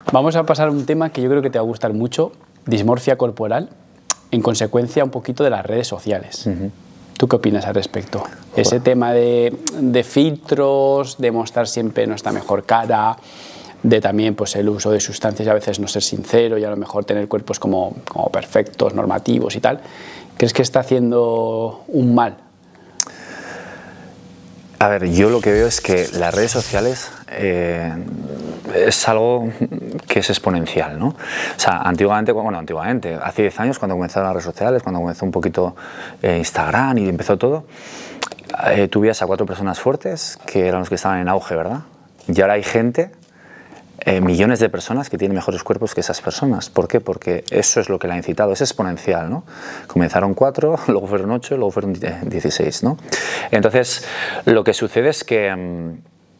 Vamos a pasar a un tema que yo creo que te va a gustar mucho, dismorfia corporal, en consecuencia un poquito de las redes sociales. ¿Tú qué opinas al respecto? Ese tema de filtros, de mostrar siempre nuestra mejor cara, de también pues, el uso de sustancias y a veces no ser sincero y a lo mejor tener cuerpos como perfectos, normativos y tal. ¿Crees que está haciendo un mal? A ver, yo lo que veo es que las redes sociales es algo que es exponencial, ¿no? O sea, antiguamente, hace 10 años cuando comenzaron las redes sociales, cuando comenzó un poquito Instagram y empezó todo, tú veías a 4 personas fuertes que eran los que estaban en auge, ¿verdad? Y ahora hay gente, millones de personas que tienen mejores cuerpos que esas personas. ¿Por qué? Porque eso es lo que la ha incitado, es exponencial, ¿no? Comenzaron 4, luego fueron 8, luego fueron 16, ¿no? Entonces, lo que sucede es que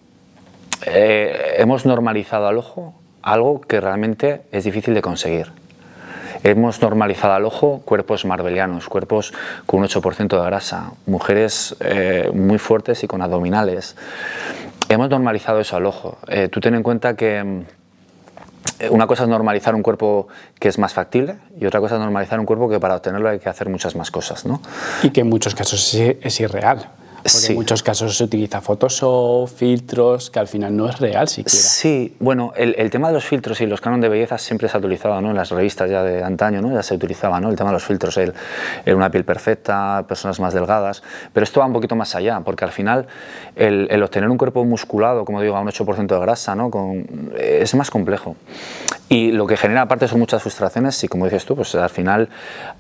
hemos normalizado al ojo algo que realmente es difícil de conseguir. Hemos normalizado al ojo cuerpos marbelianos, cuerpos con un 8% de grasa, mujeres muy fuertes y con abdominales. Hemos normalizado eso al ojo. Tú ten en cuenta que una cosa es normalizar un cuerpo que es más factible y otra cosa es normalizar un cuerpo que para obtenerlo hay que hacer muchas más cosas, ¿no? Y que en muchos casos es irreal. Porque sí. En muchos casos se utiliza Photoshop, filtros, que al final no es real siquiera. Sí, bueno, el tema de los filtros y los cánones de belleza siempre se ha utilizado, ¿no? En las revistas ya de antaño, ¿no? Ya se utilizaba, ¿no? El tema de los filtros, una piel perfecta, personas más delgadas, pero esto va un poquito más allá, porque al final el obtener un cuerpo musculado, como digo, a un 8% de grasa, ¿no? Es más complejo. Y lo que genera aparte son muchas frustraciones y como dices tú, pues al final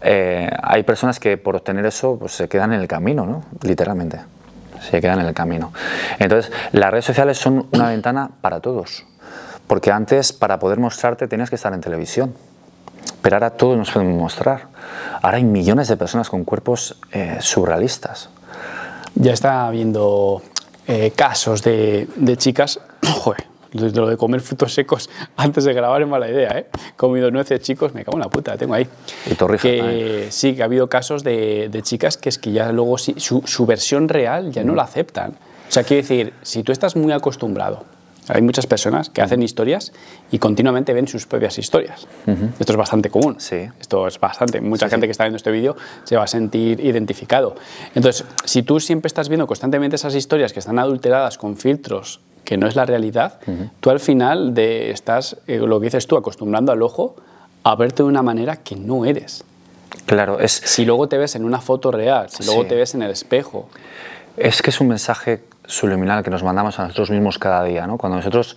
hay personas que por obtener eso pues, se quedan en el camino, ¿no? Literalmente, se quedan en el camino. Entonces las redes sociales son una ventana para todos, porque antes para poder mostrarte tenías que estar en televisión, pero ahora todos nos podemos mostrar. Ahora hay millones de personas con cuerpos surrealistas. Ya está habiendo casos de chicas, joder, lo de comer frutos secos antes de grabar es mala idea, ¿eh? He comido nueces, chicos, me cago en la puta, la tengo ahí. Y torrijas. Sí, que ha habido casos de chicas que es que ya luego su versión real ya no la aceptan. O sea, quiero decir, si tú estás muy acostumbrado, hay muchas personas que hacen historias y continuamente ven sus propias historias. Esto es bastante común. Sí. Esto es bastante. Mucha gente que está viendo este vídeo se va a sentir identificado. Entonces, si tú siempre estás viendo constantemente esas historias que están adulteradas con filtros que no es la realidad, tú al final estás, lo que dices tú, acostumbrando al ojo a verte de una manera que no eres. Claro, Si luego te ves en una foto real, si luego te ves en el espejo. Es que es un mensaje subliminal que nos mandamos a nosotros mismos cada día, ¿no? Cuando nosotros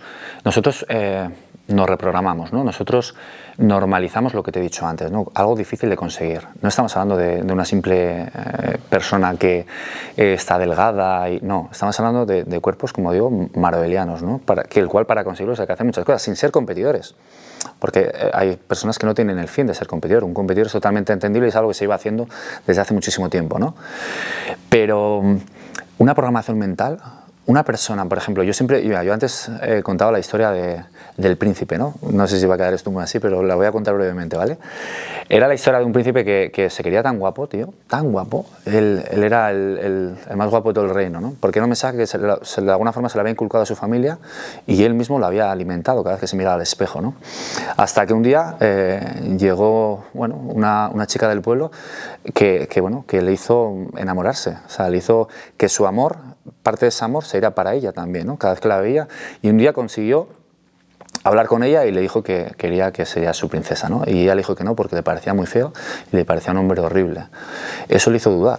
nos reprogramamos, ¿no? Nosotros normalizamos lo que te he dicho antes, ¿no? Algo difícil de conseguir. No estamos hablando de una simple persona que está delgada, no, estamos hablando de cuerpos, como digo, marbelianos, ¿no? El cual para conseguirlos hay que hacer muchas cosas, sin ser competidores. Porque hay personas que no tienen el fin de ser competidor. Un competidor es totalmente entendible y es algo que se iba haciendo desde hace muchísimo tiempo, ¿no? Pero una programación mental, una persona, por ejemplo, yo antes contaba la historia del príncipe, ¿no? No sé si va a quedar esto muy así, pero la voy a contar brevemente, ¿vale? Era la historia de un príncipe que se quería tan guapo, tío, tan guapo. Él era el más guapo de todo el reino, ¿no? Porque era un mensaje que de alguna forma se le había inculcado a su familia y él mismo lo había alimentado cada vez que se miraba al espejo, ¿no? Hasta que un día llegó, bueno, una chica del pueblo que le hizo enamorarse, o sea, le hizo que su amor, parte de ese amor se irá para ella también, ¿no? Cada vez que la veía, y un día consiguió hablar con ella y le dijo que quería que sería su princesa, ¿no? Y ella le dijo que no porque le parecía muy feo y le parecía un hombre horrible. Eso le hizo dudar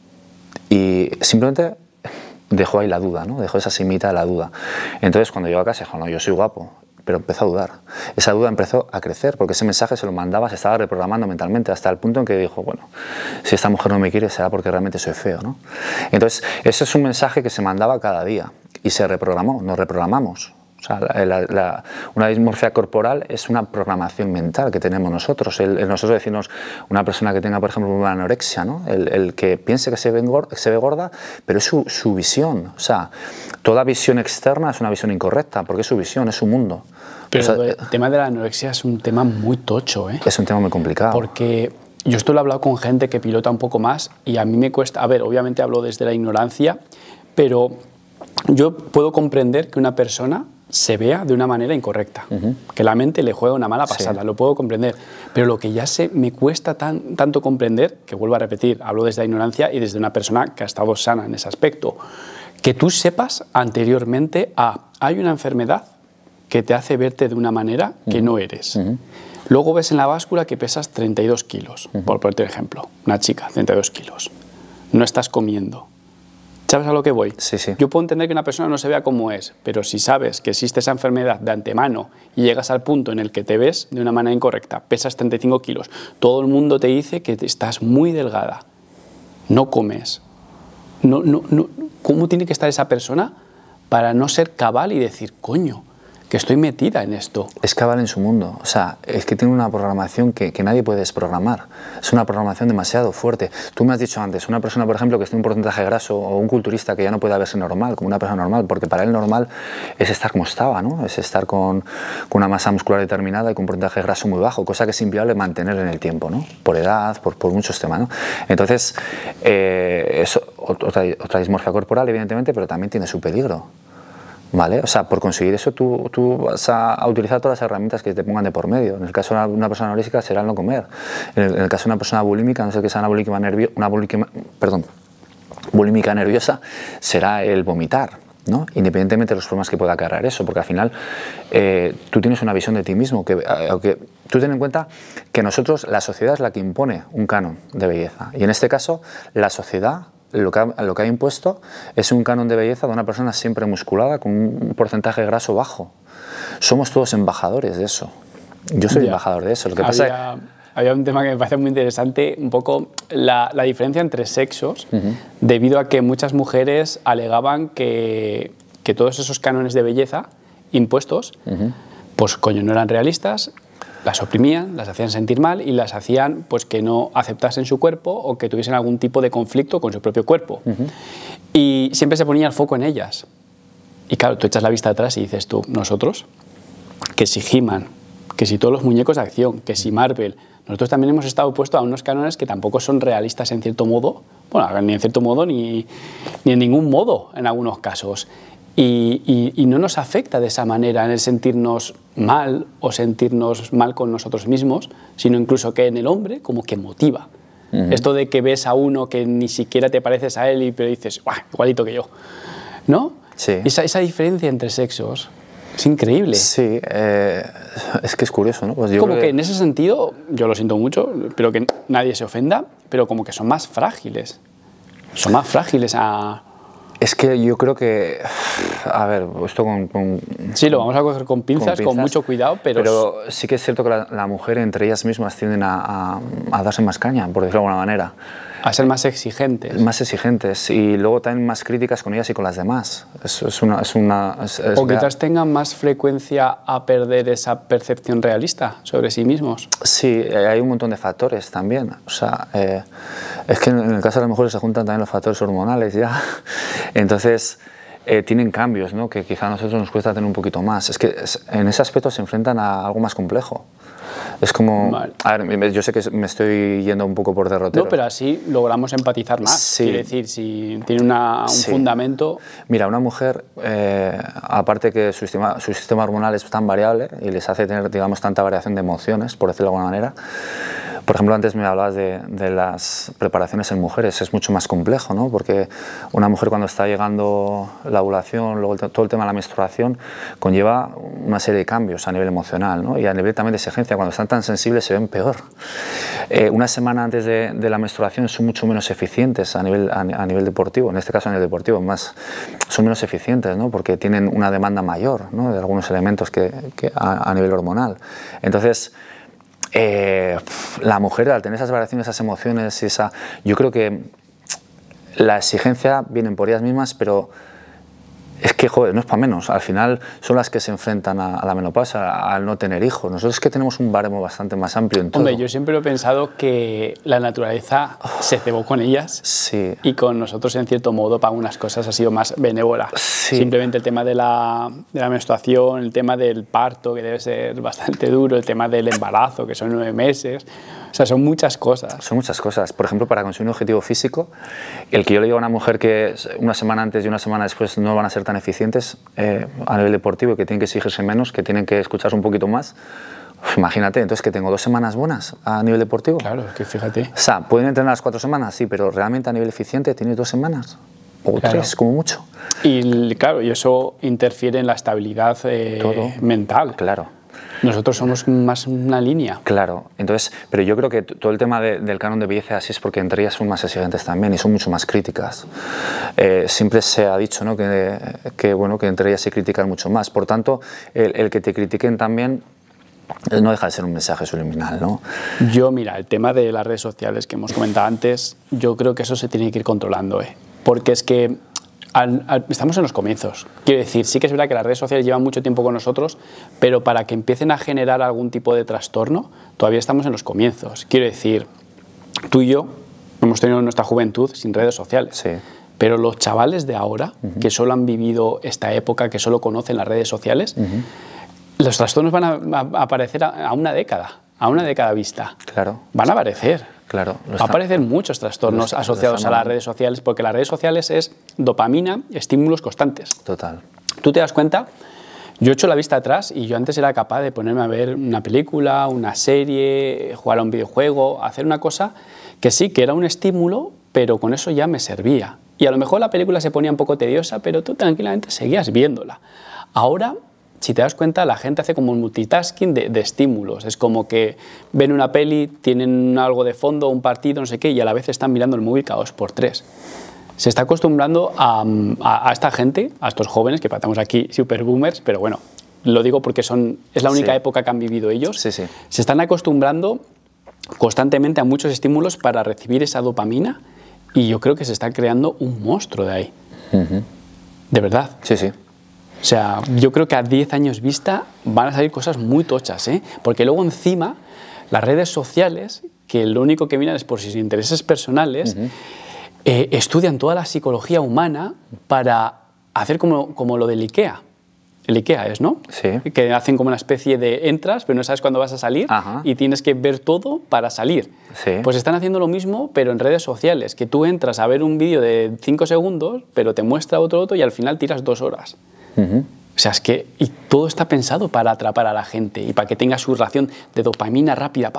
y simplemente dejó ahí la duda, ¿no? Dejó esa semita de la duda. Entonces cuando llegó a casa dijo, no, yo soy guapo, pero empezó a dudar. Esa duda empezó a crecer porque ese mensaje se lo mandaba, se estaba reprogramando mentalmente hasta el punto en que dijo, bueno, si esta mujer no me quiere será porque realmente soy feo, ¿no? Entonces ese es un mensaje que se mandaba cada día y se reprogramó, nos reprogramamos. O sea, una dismorfia corporal es una programación mental que tenemos nosotros. Nosotros decimos una persona que tenga, por ejemplo, una anorexia, ¿no? El que piense que se ve gorda, pero es su visión. O sea, toda visión externa es una visión incorrecta, porque es su visión, es su mundo. Pero o sea, el tema de la anorexia es un tema muy tocho, ¿eh? Es un tema muy complicado. Porque yo esto lo he hablado con gente que pilota un poco más y a mí me cuesta... A ver, obviamente hablo desde la ignorancia, pero yo puedo comprender que una persona se vea de una manera incorrecta, que la mente le juega una mala pasada, lo puedo comprender, pero lo que ya me cuesta tanto comprender, que vuelvo a repetir, hablo desde la ignorancia y desde una persona que ha estado sana en ese aspecto, que tú sepas anteriormente, hay una enfermedad que te hace verte de una manera que no eres. Luego ves en la báscula que pesas 32 kilos, por ponerte un ejemplo, una chica, 32 kilos, no estás comiendo. ¿Sabes a lo que voy? Sí, sí. Yo puedo entender que una persona no se vea como es, pero si sabes que existe esa enfermedad de antemano y llegas al punto en el que te ves de una manera incorrecta, pesas 35 kilos, todo el mundo te dice que estás muy delgada, no comes. ¿Cómo tiene que estar esa persona para no ser cabal y decir, coño, que estoy metida en esto? Es cabal en su mundo, o sea, es que tiene una programación que nadie puede desprogramar, es una programación demasiado fuerte. Tú me has dicho antes, una persona, por ejemplo, que esté en un porcentaje graso o un culturista que ya no puede verse normal, como una persona normal, porque para él normal es estar como estaba, ¿no? Es estar con una masa muscular determinada y con un porcentaje graso muy bajo, cosa que es inviable mantener en el tiempo, ¿no? Por edad, por muchos temas, ¿no? Entonces, eso, otra dismorfia corporal, evidentemente, pero también tiene su peligro. ¿Vale? O sea, por conseguir eso tú vas a utilizar todas las herramientas que te pongan de por medio. En el caso de una persona anoréxica será el no comer. En el caso de una persona bulímica, no sé qué sea bulímica nerviosa, será el vomitar, ¿no? Independientemente de los problemas que pueda acarrear eso, porque al final tú tienes una visión de ti mismo. Aunque tú ten en cuenta que nosotros, la sociedad es la que impone un canon de belleza. Y en este caso, la sociedad lo que ha impuesto es un canon de belleza de una persona siempre musculada con un porcentaje graso bajo. Somos todos embajadores de eso. Yo soy embajador de eso. Lo que pasa había un tema que me parece muy interesante, un poco la diferencia entre sexos, debido a que muchas mujeres alegaban que todos esos cánones de belleza impuestos, pues coño, no eran realistas, las oprimían, las hacían sentir mal y las hacían pues que no aceptasen su cuerpo o que tuviesen algún tipo de conflicto con su propio cuerpo. Y siempre se ponía el foco en ellas. Y claro, tú echas la vista atrás y dices tú, nosotros, que si He-Man, que si todos los muñecos de acción, que si Marvel, nosotros también hemos estado puestos a unos cánones que tampoco son realistas en cierto modo, bueno, ni en cierto modo ni en ningún modo en algunos casos. Y no nos afecta de esa manera en el sentirnos mal o sentirnos mal con nosotros mismos, sino incluso que en el hombre como que motiva. Esto de que ves a uno que ni siquiera te pareces a él, pero dices, igualito que yo, ¿no? Sí. Esa diferencia entre sexos es increíble. Sí, es que es curioso, ¿no? Pues yo como creo que en ese sentido, yo lo siento mucho, espero que nadie se ofenda, pero como que son más frágiles. Son más frágiles a... Es que yo creo que, a ver, esto sí, lo vamos a coger con pinzas, con mucho cuidado, pero sí que es cierto que la mujer entre ellas mismas tienden a darse más caña, por decirlo de alguna manera. A ser más exigentes. Más exigentes y luego también más críticas con ellas y con las demás. O quizás tengan más frecuencia a perder esa percepción realista sobre sí mismos. Sí, hay un montón de factores también. O sea, es que en el caso de las mujeres se juntan también los factores hormonales ya. Entonces, tienen cambios, ¿no? Que quizá a nosotros nos cuesta tener un poquito más. Es que en ese aspecto se enfrentan a algo más complejo. Es como... Vale. A ver, yo sé que me estoy yendo un poco por derrotero. No, pero así logramos empatizar más. Sí. Quiere decir, si tiene un fundamento... Mira, una mujer, aparte que su sistema hormonal es tan variable y les hace tener, digamos, tanta variación de emociones, por decirlo de alguna manera. Por ejemplo, antes me hablabas de las preparaciones en mujeres, es mucho más complejo, ¿no? Porque una mujer cuando está llegando la ovulación, luego todo el tema de la menstruación, conlleva una serie de cambios a nivel emocional, ¿no? Y a nivel también de exigencia, cuando están tan sensibles se ven peor. Una semana antes de la menstruación son mucho menos eficientes a nivel deportivo, en este caso a nivel deportivo, son menos eficientes, ¿no? Porque tienen una demanda mayor, ¿no? De algunos elementos que a nivel hormonal. Entonces, la mujer, al tener esas variaciones, esas emociones, yo creo que la exigencia viene por ellas mismas, pero es que, joder, no es para menos. Al final son las que se enfrentan a la menopausia, al no tener hijos. Nosotros es que tenemos un baremo bastante más amplio en todo. Hombre, yo siempre he pensado que la naturaleza se cebó con ellas, sí, y con nosotros, en cierto modo, para algunas cosas ha sido más benévola. Sí. Simplemente el tema de la menstruación, el tema del parto, que debe ser bastante duro, el tema del embarazo, que son 9 meses... O sea, son muchas cosas. Son muchas cosas. Por ejemplo, para conseguir un objetivo físico, el que yo le digo a una mujer que una semana antes y una semana después no van a ser tan eficientes a nivel deportivo, que tienen que exigirse menos, que tienen que escucharse un poquito más, imagínate, entonces que tengo 2 semanas buenas a nivel deportivo. Claro, es que fíjate. O sea, pueden entrenar las 4 semanas, sí, pero realmente a nivel eficiente tienes 2 semanas. O claro. 3, como mucho. Y claro, y eso interfiere en la estabilidad mental. Claro. Nosotros somos más una línea. Claro, entonces, pero yo creo que todo el tema del canon de belleza así es porque entre ellas son más exigentes también y son mucho más críticas. Siempre se ha dicho, ¿no?, que entre ellas se critican mucho más. Por tanto, el que te critiquen también no deja de ser un mensaje subliminal, ¿no? Yo, mira, el tema de las redes sociales que hemos comentado antes, yo creo que eso se tiene que ir controlando, porque es que estamos en los comienzos. Quiero decir, sí que es verdad que las redes sociales llevan mucho tiempo con nosotros, pero para que empiecen a generar algún tipo de trastorno, todavía estamos en los comienzos. Quiero decir, tú y yo hemos tenido nuestra juventud sin redes sociales. Sí. Pero los chavales de ahora, que solo han vivido esta época, que solo conocen las redes sociales, los trastornos van a aparecer a una década vista. Claro. Van a aparecer. Claro, va a aparecer muchos trastornos asociados a las redes sociales, porque las redes sociales es dopamina, estímulos constantes. Total. Tú te das cuenta, yo he hecho la vista atrás y yo antes era capaz de ponerme a ver una película, una serie, jugar a un videojuego, hacer una cosa que sí, que era un estímulo, pero con eso ya me servía. Y a lo mejor la película se ponía un poco tediosa, pero tú tranquilamente seguías viéndola. Ahora, si te das cuenta, la gente hace como un multitasking de estímulos. Es como que ven una peli, tienen algo de fondo, un partido, no sé qué, y a la vez están mirando el móvil cada 2x3. Se está acostumbrando a esta gente, a estos jóvenes, que parecemos aquí super boomers, pero bueno, lo digo porque es la única época que han vivido ellos. Sí, sí. Se están acostumbrando constantemente a muchos estímulos para recibir esa dopamina y yo creo que se está creando un monstruo de ahí. De verdad. Sí, sí. O sea, yo creo que a 10 años vista van a salir cosas muy tochas, porque luego encima las redes sociales, que lo único que miran es por sus intereses personales, estudian toda la psicología humana para hacer como lo del IKEA. El IKEA es, ¿no? Sí. Que hacen como una especie de entras, pero no sabes cuándo vas a salir. Ajá. Y tienes que ver todo para salir. Sí. Pues están haciendo lo mismo, pero en redes sociales, que tú entras a ver un vídeo de 5 segundos, pero te muestra otro y al final tiras 2 horas. O sea, es que y todo está pensado para atrapar a la gente y para que tenga su ración de dopamina rápida,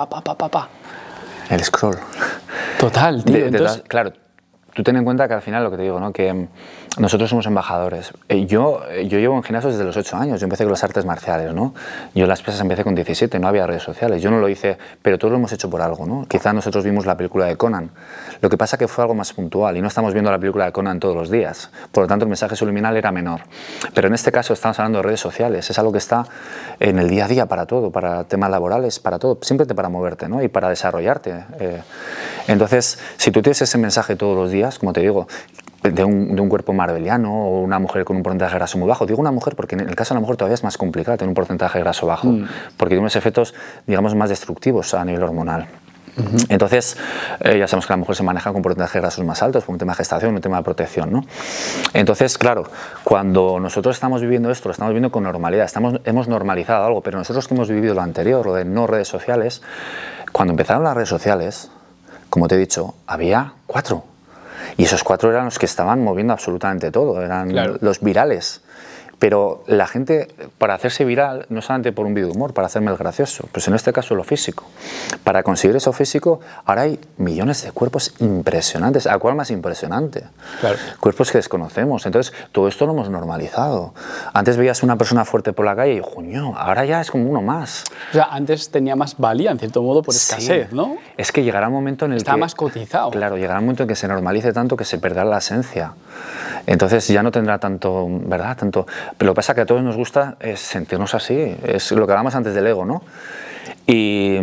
El scroll. Total, tío. Entonces, claro, tú ten en cuenta que al final lo que te digo, ¿no?, que nosotros somos embajadores. Yo llevo en gimnasio desde los 8 años, yo empecé con las artes marciales, ¿no? Yo las pesas empecé con 17, no había redes sociales, yo no lo hice, pero todos lo hemos hecho por algo, ¿no? Quizá nosotros vimos la película de Conan, lo que pasa que fue algo más puntual y no estamos viendo la película de Conan todos los días, por lo tanto el mensaje subliminal era menor. Pero en este caso estamos hablando de redes sociales, es algo que está en el día a día para todo, para temas laborales, para todo, simplemente para moverte, ¿no?, y para desarrollarte. Entonces, si tú tienes ese mensaje todos los días, como te digo, de un cuerpo marbeliano o una mujer con un porcentaje graso muy bajo. Digo una mujer porque en el caso de la mujer todavía es más complicado tener un porcentaje graso bajo, porque tiene unos efectos, digamos, más destructivos a nivel hormonal. Entonces, ya sabemos que la mujer se maneja con porcentajes grasos más altos por un tema de gestación, un tema de protección, ¿no? Entonces, claro, cuando nosotros estamos viviendo esto, lo estamos viviendo con normalidad, hemos normalizado algo, pero nosotros que hemos vivido lo anterior, lo de no redes sociales, cuando empezaron las redes sociales, como te he dicho, había 4. Y esos 4 eran los que estaban moviendo absolutamente todo, eran los virales. Pero la gente, para hacerse viral, no solamente por un vídeo de humor, para hacerme el gracioso, pues en este caso lo físico. Para conseguir eso físico, ahora hay millones de cuerpos impresionantes. ¿A cuál más impresionante? Claro. Cuerpos que desconocemos. Entonces, todo esto lo hemos normalizado. Antes veías una persona fuerte por la calle y, ¡juño!, ahora ya es como uno más. O sea, antes tenía más valía, en cierto modo, por escasez, ¿no? Es que llegará un momento en el que... Está más cotizado. Claro, llegará un momento en que se normalice tanto que se perderá la esencia. Entonces ya no tendrá tanto, ¿verdad? Pero lo que pasa es que a todos nos gusta es sentirnos así, es lo que hablamos antes del ego, ¿no? Y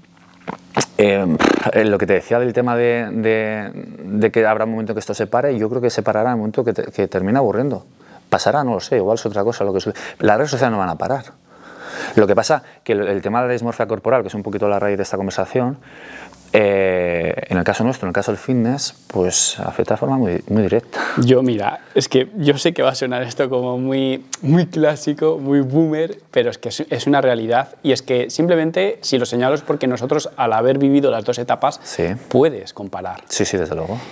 lo que te decía del tema de que habrá un momento que esto se pare, yo creo que se parará en el momento que termina aburriendo. Pasará, no lo sé, igual es otra cosa. Las redes sociales no van a parar. Lo que pasa que el tema de la dismorfia corporal, que es un poquito la raíz de esta conversación, en el caso nuestro, en el caso del fitness, pues afecta de forma muy, muy directa. Yo, mira, es que yo sé que va a sonar esto como muy, muy clásico, muy boomer, pero es que es una realidad, y es que simplemente, si lo señalo, es porque nosotros, al haber vivido las dos etapas, Sí. puedes comparar. Sí, sí, desde luego.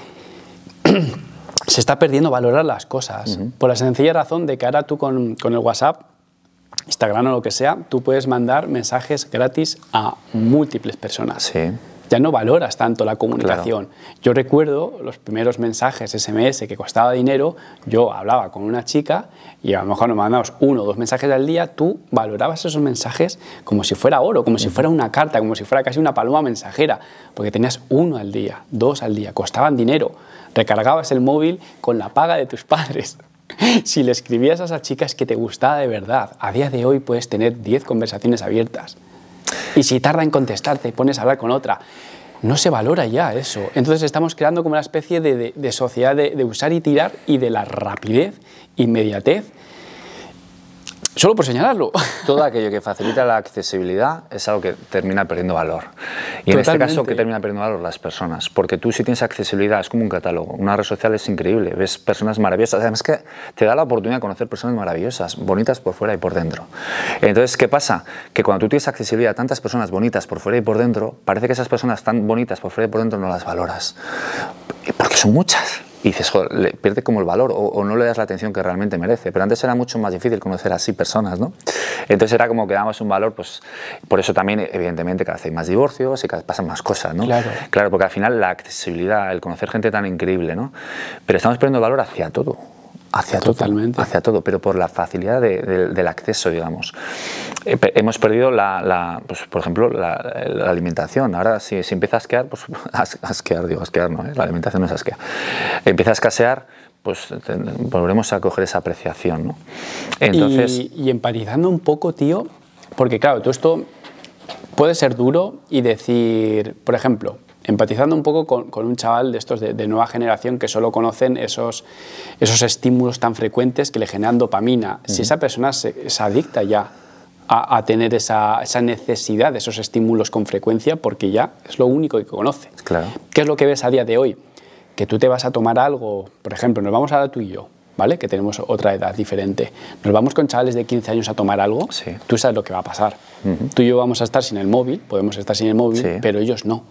Se está perdiendo valorar las cosas, por la sencilla razón de que ahora tú con el WhatsApp, Instagram o lo que sea, tú puedes mandar mensajes gratis a múltiples personas. Sí. Ya no valoras tanto la comunicación. Claro. Yo recuerdo los primeros mensajes SMS que costaba dinero, yo hablaba con una chica y a lo mejor nos mandamos 1 o 2 mensajes al día, tú valorabas esos mensajes como si fuera oro, como si fuera una carta, como si fuera casi una paloma mensajera, porque tenías 1 al día, 2 al día, costaban dinero, recargabas el móvil con la paga de tus padres. Si le escribías a esa chica es que te gustaba de verdad. A día de hoy puedes tener 10 conversaciones abiertas. Y si tarda en contestar, te pones a hablar con otra. No se valora ya eso. Entonces estamos creando como una especie de sociedad de usar y tirar y de la rapidez, inmediatez, solo por señalarlo. Todo aquello que facilita la accesibilidad es algo que termina perdiendo valor. Y en este caso, ¿qué termina perdiendo valor? Las personas. Porque tú, si tienes accesibilidad, es como un catálogo. Una red social es increíble. Ves personas maravillosas. Además que te da la oportunidad de conocer personas maravillosas, bonitas por fuera y por dentro. Entonces, ¿qué pasa? Que cuando tú tienes accesibilidad a tantas personas bonitas por fuera y por dentro, parece que esas personas tan bonitas por fuera y por dentro no las valoras. Porque son muchas. Y dices, joder, le pierde como el valor o no le das la atención que realmente merece. Pero antes era mucho más difícil conocer así personas, ¿no? Entonces era como que damos un valor, pues por eso también, evidentemente, cada vez hay más divorcios y cada vez pasan más cosas, ¿no? Claro. Claro, porque al final la accesibilidad, el conocer gente tan increíble, ¿no? Pero estamos perdiendo valor hacia todo. Totalmente. Hacia todo, pero por la facilidad del acceso, digamos. Hemos perdido, pues, por ejemplo, la alimentación. Ahora, si empieza a asquear, pues asquear no, la alimentación no es asquear. Empieza a escasear, pues volveremos a coger esa apreciación, ¿no? Entonces, y empatizando un poco, tío, porque claro, todo esto puede ser duro y decir, por ejemplo, empatizando un poco con un chaval de estos de nueva generación que solo conocen esos estímulos tan frecuentes que le generan dopamina. Si esa persona se adicta ya a tener esa necesidad de esos estímulos con frecuencia, porque ya es lo único que conoce. Claro. ¿Qué es lo que ves a día de hoy? Que tú te vas a tomar algo, por ejemplo, nos vamos ahora tú y yo, ¿vale? Que tenemos otra edad diferente. Nos vamos con chavales de 15 años a tomar algo, sí. Tú sabes lo que va a pasar. Tú y yo vamos a estar sin el móvil, podemos estar sin el móvil, sí. Pero ellos no.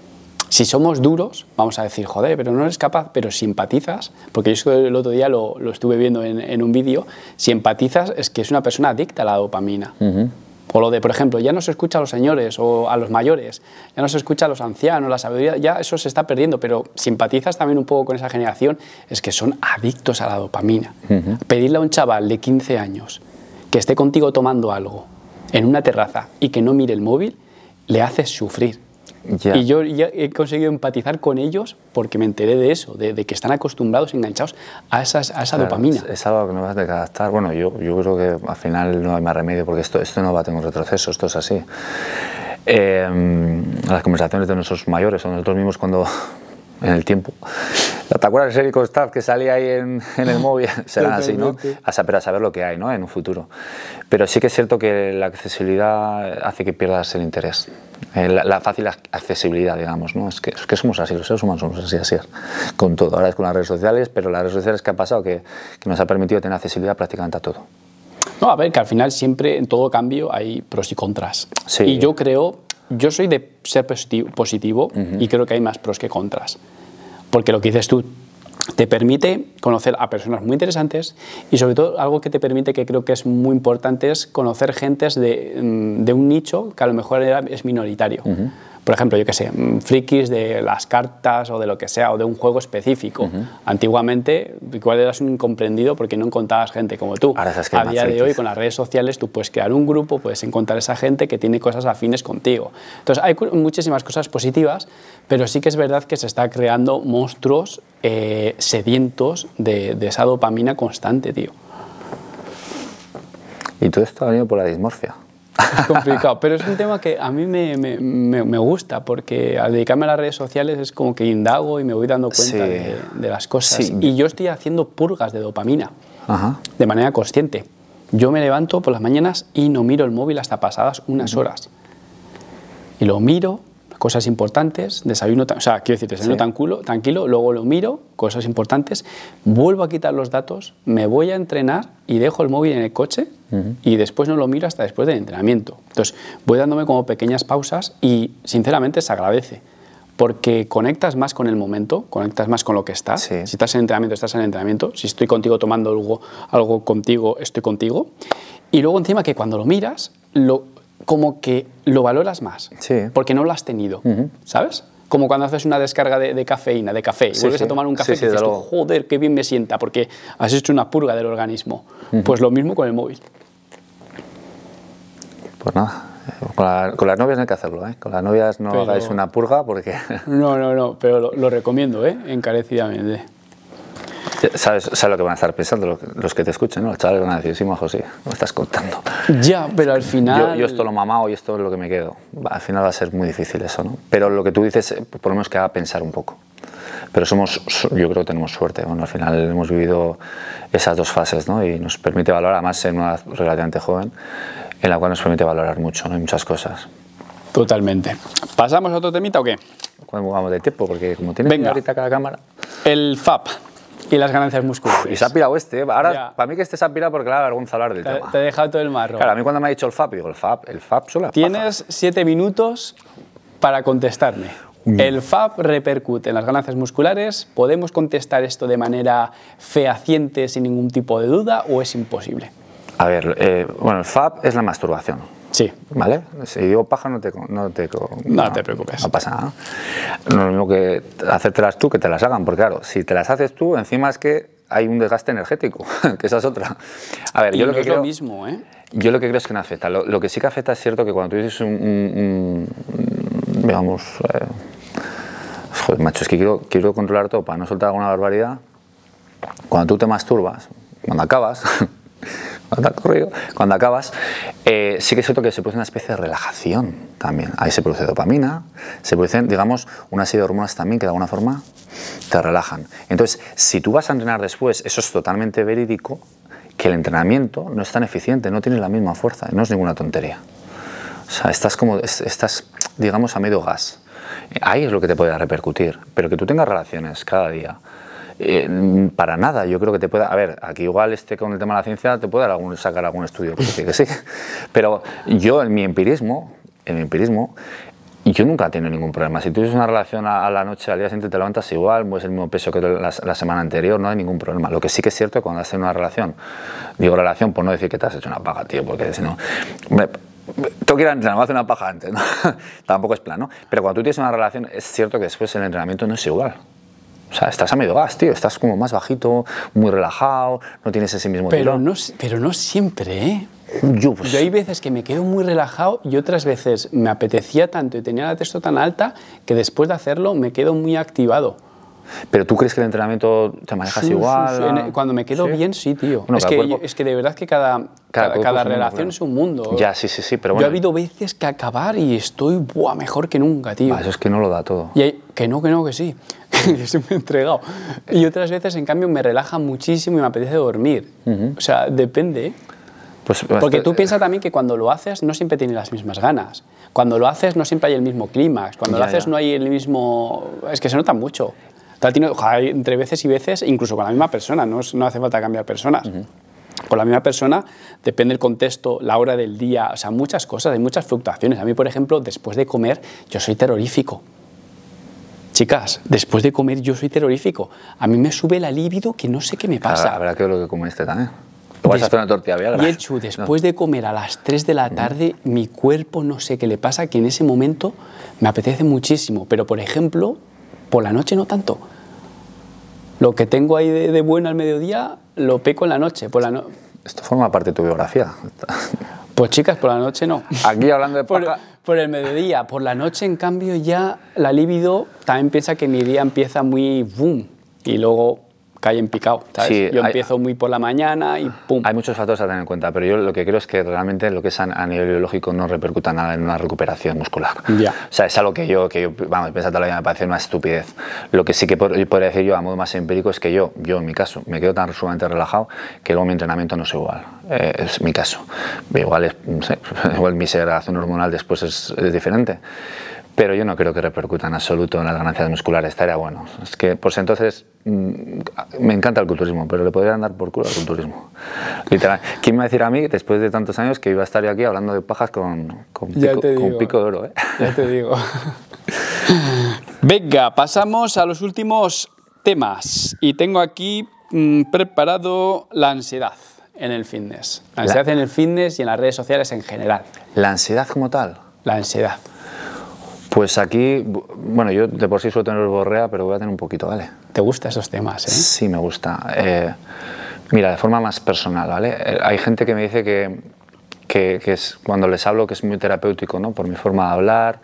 Si somos duros, vamos a decir, joder, pero no eres capaz, pero si empatizas, porque yo el otro día lo estuve viendo en un vídeo, si empatizas es que es una persona adicta a la dopamina. O lo de, por ejemplo, ya no se escucha a los señores o a los mayores, ya no se escucha a los ancianos, la sabiduría, ya eso se está perdiendo, pero si empatizas también un poco con esa generación, es que son adictos a la dopamina. Pedirle a un chaval de 15 años que esté contigo tomando algo en una terraza y que no mire el móvil, le haces sufrir. Yeah. Y yo ya he conseguido empatizar con ellos porque me enteré de eso, de que están acostumbrados, enganchados a esa claro, dopamina. Es algo que no vas a adaptar. Bueno, yo creo que al final no hay más remedio porque esto no va a tener un retroceso, esto es así. Las conversaciones de nuestros mayores o nosotros mismos cuando en el tiempo. ¿Te acuerdas de Serico Staff que salía ahí en el móvil? Serán así, ¿no? Pero a saber lo que hay, ¿no? En un futuro. Pero sí que es cierto que la accesibilidad hace que pierdas el interés. La fácil accesibilidad, digamos, ¿no? Es que somos así, los seres humanos somos así, con todo. Ahora es con las redes sociales, pero las redes sociales que ha pasado que nos ha permitido tener accesibilidad prácticamente a todo. No, a ver, que al final siempre en todo cambio hay pros y contras. Sí. Y yo soy de ser positivo y creo que hay más pros que contras. Porque lo que dices tú te permite conocer a personas muy interesantes y sobre todo algo que te permite, que creo que es muy importante, es conocer gentes de un nicho que a lo mejor es minoritario. Por ejemplo, yo qué sé, frikis de las cartas o de lo que sea, o de un juego específico. Antiguamente igual eras un incomprendido porque no encontrabas gente como tú. Ahora sabes que a día de hoy, con las redes sociales, tú puedes crear un grupo, puedes encontrar esa gente que tiene cosas afines contigo. Entonces, hay muchísimas cosas positivas, pero sí que es verdad que se está creando monstruos sedientos de esa dopamina constante, tío. Y todo esto ha venido por la dismorfia. Es complicado, pero es un tema que a mí me gusta, porque al dedicarme a las redes sociales es como que indago y me voy dando cuenta de las cosas. Sí. Y yo estoy haciendo purgas de dopamina de manera consciente. Yo me levanto por las mañanas y no miro el móvil hasta pasadas unas horas. Y lo miro, cosas importantes, desayuno, o sea, quiero decir, desayuno tranquilo, luego lo miro, cosas importantes, vuelvo a quitar los datos, me voy a entrenar y dejo el móvil en el coche y después no lo miro hasta después del entrenamiento. Entonces, voy dándome como pequeñas pausas y, sinceramente, se agradece. Porque conectas más con el momento, conectas más con lo que estás. Sí. Si estás en entrenamiento, estás en entrenamiento. Si estoy contigo tomando algo contigo, estoy contigo. Y luego encima que cuando lo miras, como que lo valoras más. Sí. Porque no lo has tenido, ¿sabes? Como cuando haces una descarga de cafeína, de café, y vuelves a tomar un café y dices, joder, qué bien me sienta, porque has hecho una purga del organismo. Pues lo mismo con el móvil. Pues nada. Con las novias no hay que hacerlo, ¿eh? Con las novias no hagáis una purga porque... No, pero lo recomiendo, encarecidamente. ¿Sabes lo que van a estar pensando los que te escuchen, ¿no? Los chavales van a decir, sí, majo, sí, lo estás contando. Ya, pero al final... Yo esto lo he mamado y esto es lo que me quedo. Al final va a ser muy difícil eso, ¿no? Pero lo que tú dices, por lo menos que haga pensar un poco. Pero yo creo que tenemos suerte. Bueno, al final hemos vivido esas dos fases, ¿no? Y nos permite valorar, además en una edad relativamente joven, en la cual nos permite valorar mucho, ¿no? Hay muchas cosas. Totalmente. ¿Pasamos a otro temita o qué? ¿Cuándo vamos de tiempo? Porque como tiene ahorita cada cámara... El FAP y las ganancias musculares. Y se ha pirado Ahora, ya. Para mí que se ha pirado porque le da vergüenza hablar del tema. Te he dejado todo el marro. Claro, a mí cuando me ha dicho el FAP, digo, el FAP solo. Tienes 7 minutos para contestarme. ¿El FAP repercute en las ganancias musculares? ¿Podemos contestar esto de manera fehaciente sin ningún tipo de duda o es imposible? A ver, bueno, el FAP es la masturbación. Sí. ¿Vale? Si digo paja no te preocupes. No pasa nada. No es lo mismo que hacértelas tú que te las hagan, porque claro, si te las haces tú, encima es que hay un desgaste energético, que esa es otra. A ver, yo lo que creo, lo mismo, ¿eh? Yo lo que creo es que no afecta. Lo que sí que afecta es cierto que cuando tú dices digamos, joder, macho, es que quiero controlar todo para no soltar alguna barbaridad. Cuando tú te masturbas, cuando acabas, cuando acabas, sí que es cierto que se produce una especie de relajación también. Ahí se produce dopamina, se producen, digamos, una serie de hormonas también que de alguna forma te relajan. Entonces, si tú vas a entrenar después, eso es totalmente verídico, que el entrenamiento no es tan eficiente, no tiene la misma fuerza, no es ninguna tontería. O sea, estás, digamos, a medio gas. Ahí es lo que te puede repercutir, pero que tú tengas relaciones cada día. Para nada, yo creo que te puede... A ver, aquí igual con el tema de la ciencia te puede sacar algún estudio que sí, que sí. Pero yo, en mi empirismo, yo nunca he tenido ningún problema. Si tú tienes una relación a la noche, al día siguiente te levantas igual, pues el mismo peso que la semana anterior, no hay ningún problema. Lo que sí que es cierto es que cuando has tenido una relación, digo relación por no decir que te has hecho una paja, tío, porque si no... Tengo que ir a entrenar, me hace una paja antes, ¿no? Tampoco es plan, ¿no? Pero cuando tú tienes una relación, es cierto que después el entrenamiento no es igual. O sea, estás a medio gas, tío, estás como más bajito, muy relajado, no tienes ese mismo tirón. Pero no siempre, ¿eh? Yo hay veces que me quedo muy relajado y otras veces me apetecía tanto y tenía la testo tan alta que después de hacerlo me quedo muy activado. ¿Pero tú crees que el entrenamiento te manejas igual? Sí. Cuando me quedo bien, sí, tío. Bueno, es que de verdad que cada relación es un mundo. Ya, sí, pero bueno. Yo he habido veces que acabar y estoy mejor que nunca, tío. Eso es que no lo da todo. Y que sí. Yo soy muy entregado. Y otras veces, en cambio, me relaja muchísimo y me apetece dormir. O sea, depende, ¿eh? Porque tú piensas también que cuando lo haces no siempre tienes las mismas ganas. Cuando lo haces no siempre hay el mismo clímax. Cuando lo haces no hay el mismo... Es que se nota mucho. Entre veces y veces, incluso con la misma persona, no hace falta cambiar personas. Con la misma persona depende el contexto, la hora del día, o sea, muchas cosas, hay muchas fluctuaciones. A mí, por ejemplo, después de comer, yo soy terrorífico. Chicas, después de comer yo soy terrorífico. A mí me sube la libido que no sé qué me pasa. Habrá que ver lo que comiste también. Igual se hace una tortilla viagra. Y hecho, después de comer a las 3 de la tarde, mi cuerpo no sé qué le pasa, que en ese momento me apetece muchísimo. Pero, por ejemplo, por la noche no tanto. Lo que tengo ahí de bueno al mediodía, lo peco en la noche. Esto forma parte de tu biografía. Pues chicas, por la noche no. Aquí hablando de paja... Por el mediodía. Por la noche, en cambio, ya la libido también piensa que mi día empieza muy boom. Y luego cae en picado, ¿sabes? Sí, yo empiezo muy por la mañana y pum. Hay muchos factores a tener en cuenta, pero yo lo que creo es que realmente lo que es a nivel biológico no repercuta nada en una recuperación muscular. Ya. O sea, es algo que yo vamos, pensar toda la vida me parece una estupidez. Lo que sí que podría decir yo a modo más empírico es que yo en mi caso, me quedo tan sumamente relajado que luego mi entrenamiento no es igual. Es mi caso. Igual, no sé, igual mi segregación hormonal después es diferente. Pero yo no creo que repercuta en absoluto en las ganancias musculares. Estaría bueno. Es que, pues entonces, me encanta el culturismo, pero le podrían dar por culo al culturismo. Literal. ¿Quién me va a decir a mí, después de tantos años, que iba a estar yo aquí hablando de pajas con pico de oro? ¿Eh? Ya te digo. Venga, pasamos a los últimos temas. Y tengo aquí preparado la ansiedad en el fitness. La ansiedad en el fitness y en las redes sociales en general. ¿La ansiedad como tal? La ansiedad. Pues aquí, bueno, yo de por sí suelo tener borrea, pero voy a tener un poquito, ¿vale? ¿Te gustan esos temas, eh? Sí, me gusta. Mira, de forma más personal, ¿vale? Hay gente que me dice que es, cuando les hablo, que es muy terapéutico, ¿no? Por mi forma de hablar,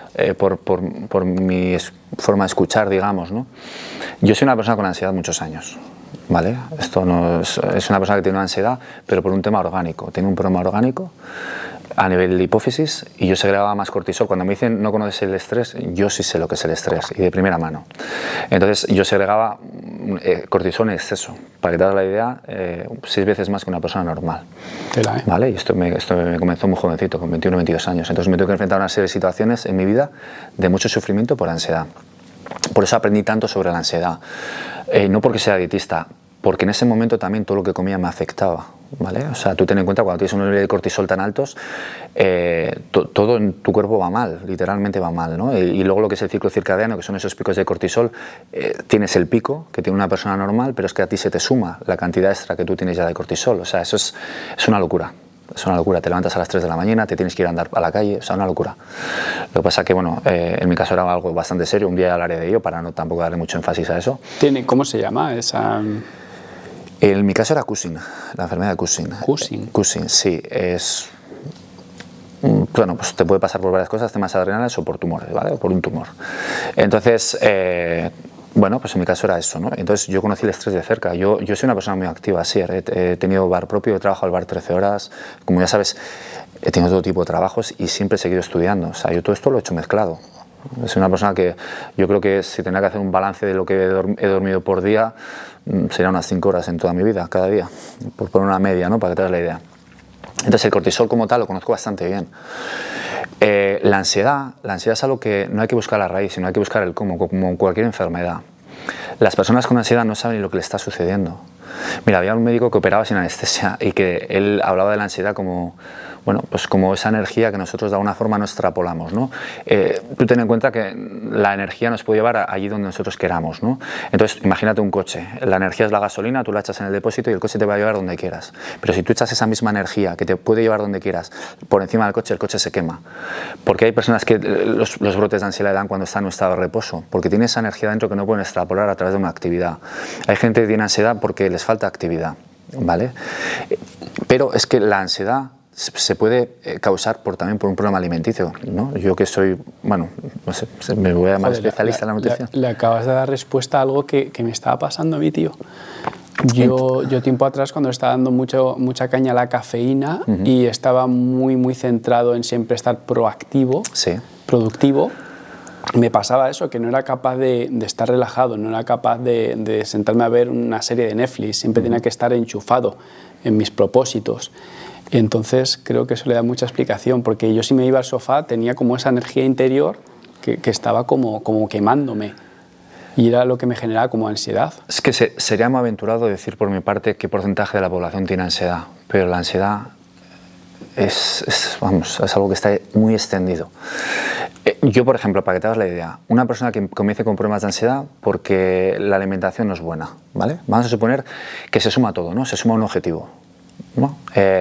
por mi forma de escuchar, digamos, ¿no? Yo soy una persona con ansiedad muchos años, ¿vale? Esto no es una persona que tiene una ansiedad, pero por un tema orgánico. Tiene un problema orgánico a nivel de hipófisis y yo segregaba más cortisol. Cuando me dicen no conoces el estrés, yo sí sé lo que es el estrés y de primera mano. Entonces yo segregaba cortisol en exceso. Para que te hagas la idea, 6 veces más que una persona normal. ¿Vale? Y esto me comenzó muy jovencito, con 21 o 22 años. Entonces me tuve que enfrentar a una serie de situaciones en mi vida de mucho sufrimiento por ansiedad. Por eso aprendí tanto sobre la ansiedad. No porque sea dietista, porque en ese momento también todo lo que comía me afectaba, ¿vale? O sea, tú ten en cuenta, cuando tienes un nivel de cortisol tan altos, todo en tu cuerpo va mal, literalmente va mal, ¿no? Y luego lo que es el ciclo circadiano, que son esos picos de cortisol, tienes el pico que tiene una persona normal, pero es que a ti se te suma la cantidad extra que tú tienes ya de cortisol. O sea, eso es una locura. Es una locura, te levantas a las 3 de la mañana, te tienes que ir a andar a la calle, o sea, una locura. Lo que pasa que, bueno, en mi caso era algo bastante serio, un día hablaré de ello para no tampoco darle mucho énfasis a eso. ¿Cómo se llama esa...? En mi caso era Cushing, la enfermedad de Cushing. Cushing. Cushing, sí, es... Bueno, pues te puede pasar por varias cosas, temas adrenales o por tumores, ¿vale? O por un tumor. Entonces, bueno, pues en mi caso era eso, ¿no? Entonces yo conocí el estrés de cerca. Yo soy una persona muy activa, sí, he tenido bar propio, he trabajado al bar 13 horas, como ya sabes, he tenido todo tipo de trabajos y siempre he seguido estudiando. O sea, yo todo esto lo he hecho mezclado. Soy una persona que yo creo que si tenía que hacer un balance de lo que he dormido por día, sería unas 5 horas en toda mi vida, cada día, por poner una media, ¿no? Para que te hagas la idea. Entonces el cortisol como tal lo conozco bastante bien. La ansiedad es algo que no hay que buscar la raíz, sino hay que buscar el cómo, como cualquier enfermedad. Las personas con ansiedad no saben ni lo que les está sucediendo. Mira, había un médico que operaba sin anestesia y que él hablaba de la ansiedad como, bueno, pues como esa energía que nosotros de alguna forma no extrapolamos, ¿no? Tú ten en cuenta que la energía nos puede llevar allí donde nosotros queramos, ¿no? Entonces, imagínate un coche. La energía es la gasolina, tú la echas en el depósito y el coche te va a llevar donde quieras. Pero si tú echas esa misma energía que te puede llevar donde quieras por encima del coche, el coche se quema. Porque hay personas que los brotes de ansiedad dan cuando están en un estado de reposo, porque tiene esa energía dentro que no pueden extrapolar a través de una actividad. Hay gente que tiene ansiedad porque les falta actividad, ¿vale? Pero es que la ansiedad se puede causar también por un problema alimenticio, ¿no? Yo que soy, bueno, no sé, me voy a llamar especialista en la nutrición. Le acabas de dar respuesta a algo que me estaba pasando a mí, tío. Yo tiempo atrás, cuando estaba dando mucha caña a la cafeína y estaba muy centrado en siempre estar proactivo, sí, productivo, me pasaba eso, que no era capaz de estar relajado, no era capaz de sentarme a ver una serie de Netflix, siempre tenía que estar enchufado en mis propósitos. Entonces creo que eso le da mucha explicación, porque yo si me iba al sofá tenía como esa energía interior que estaba como quemándome y era lo que me generaba como ansiedad. Es que sería muy aventurado decir por mi parte qué porcentaje de la población tiene ansiedad, pero la ansiedad es algo que está muy extendido. Yo, por ejemplo, para que te hagas la idea, una persona que comience con problemas de ansiedad porque la alimentación no es buena, ¿vale? Vamos a suponer que se suma todo, ¿no? Se suma un objetivo. ¿no?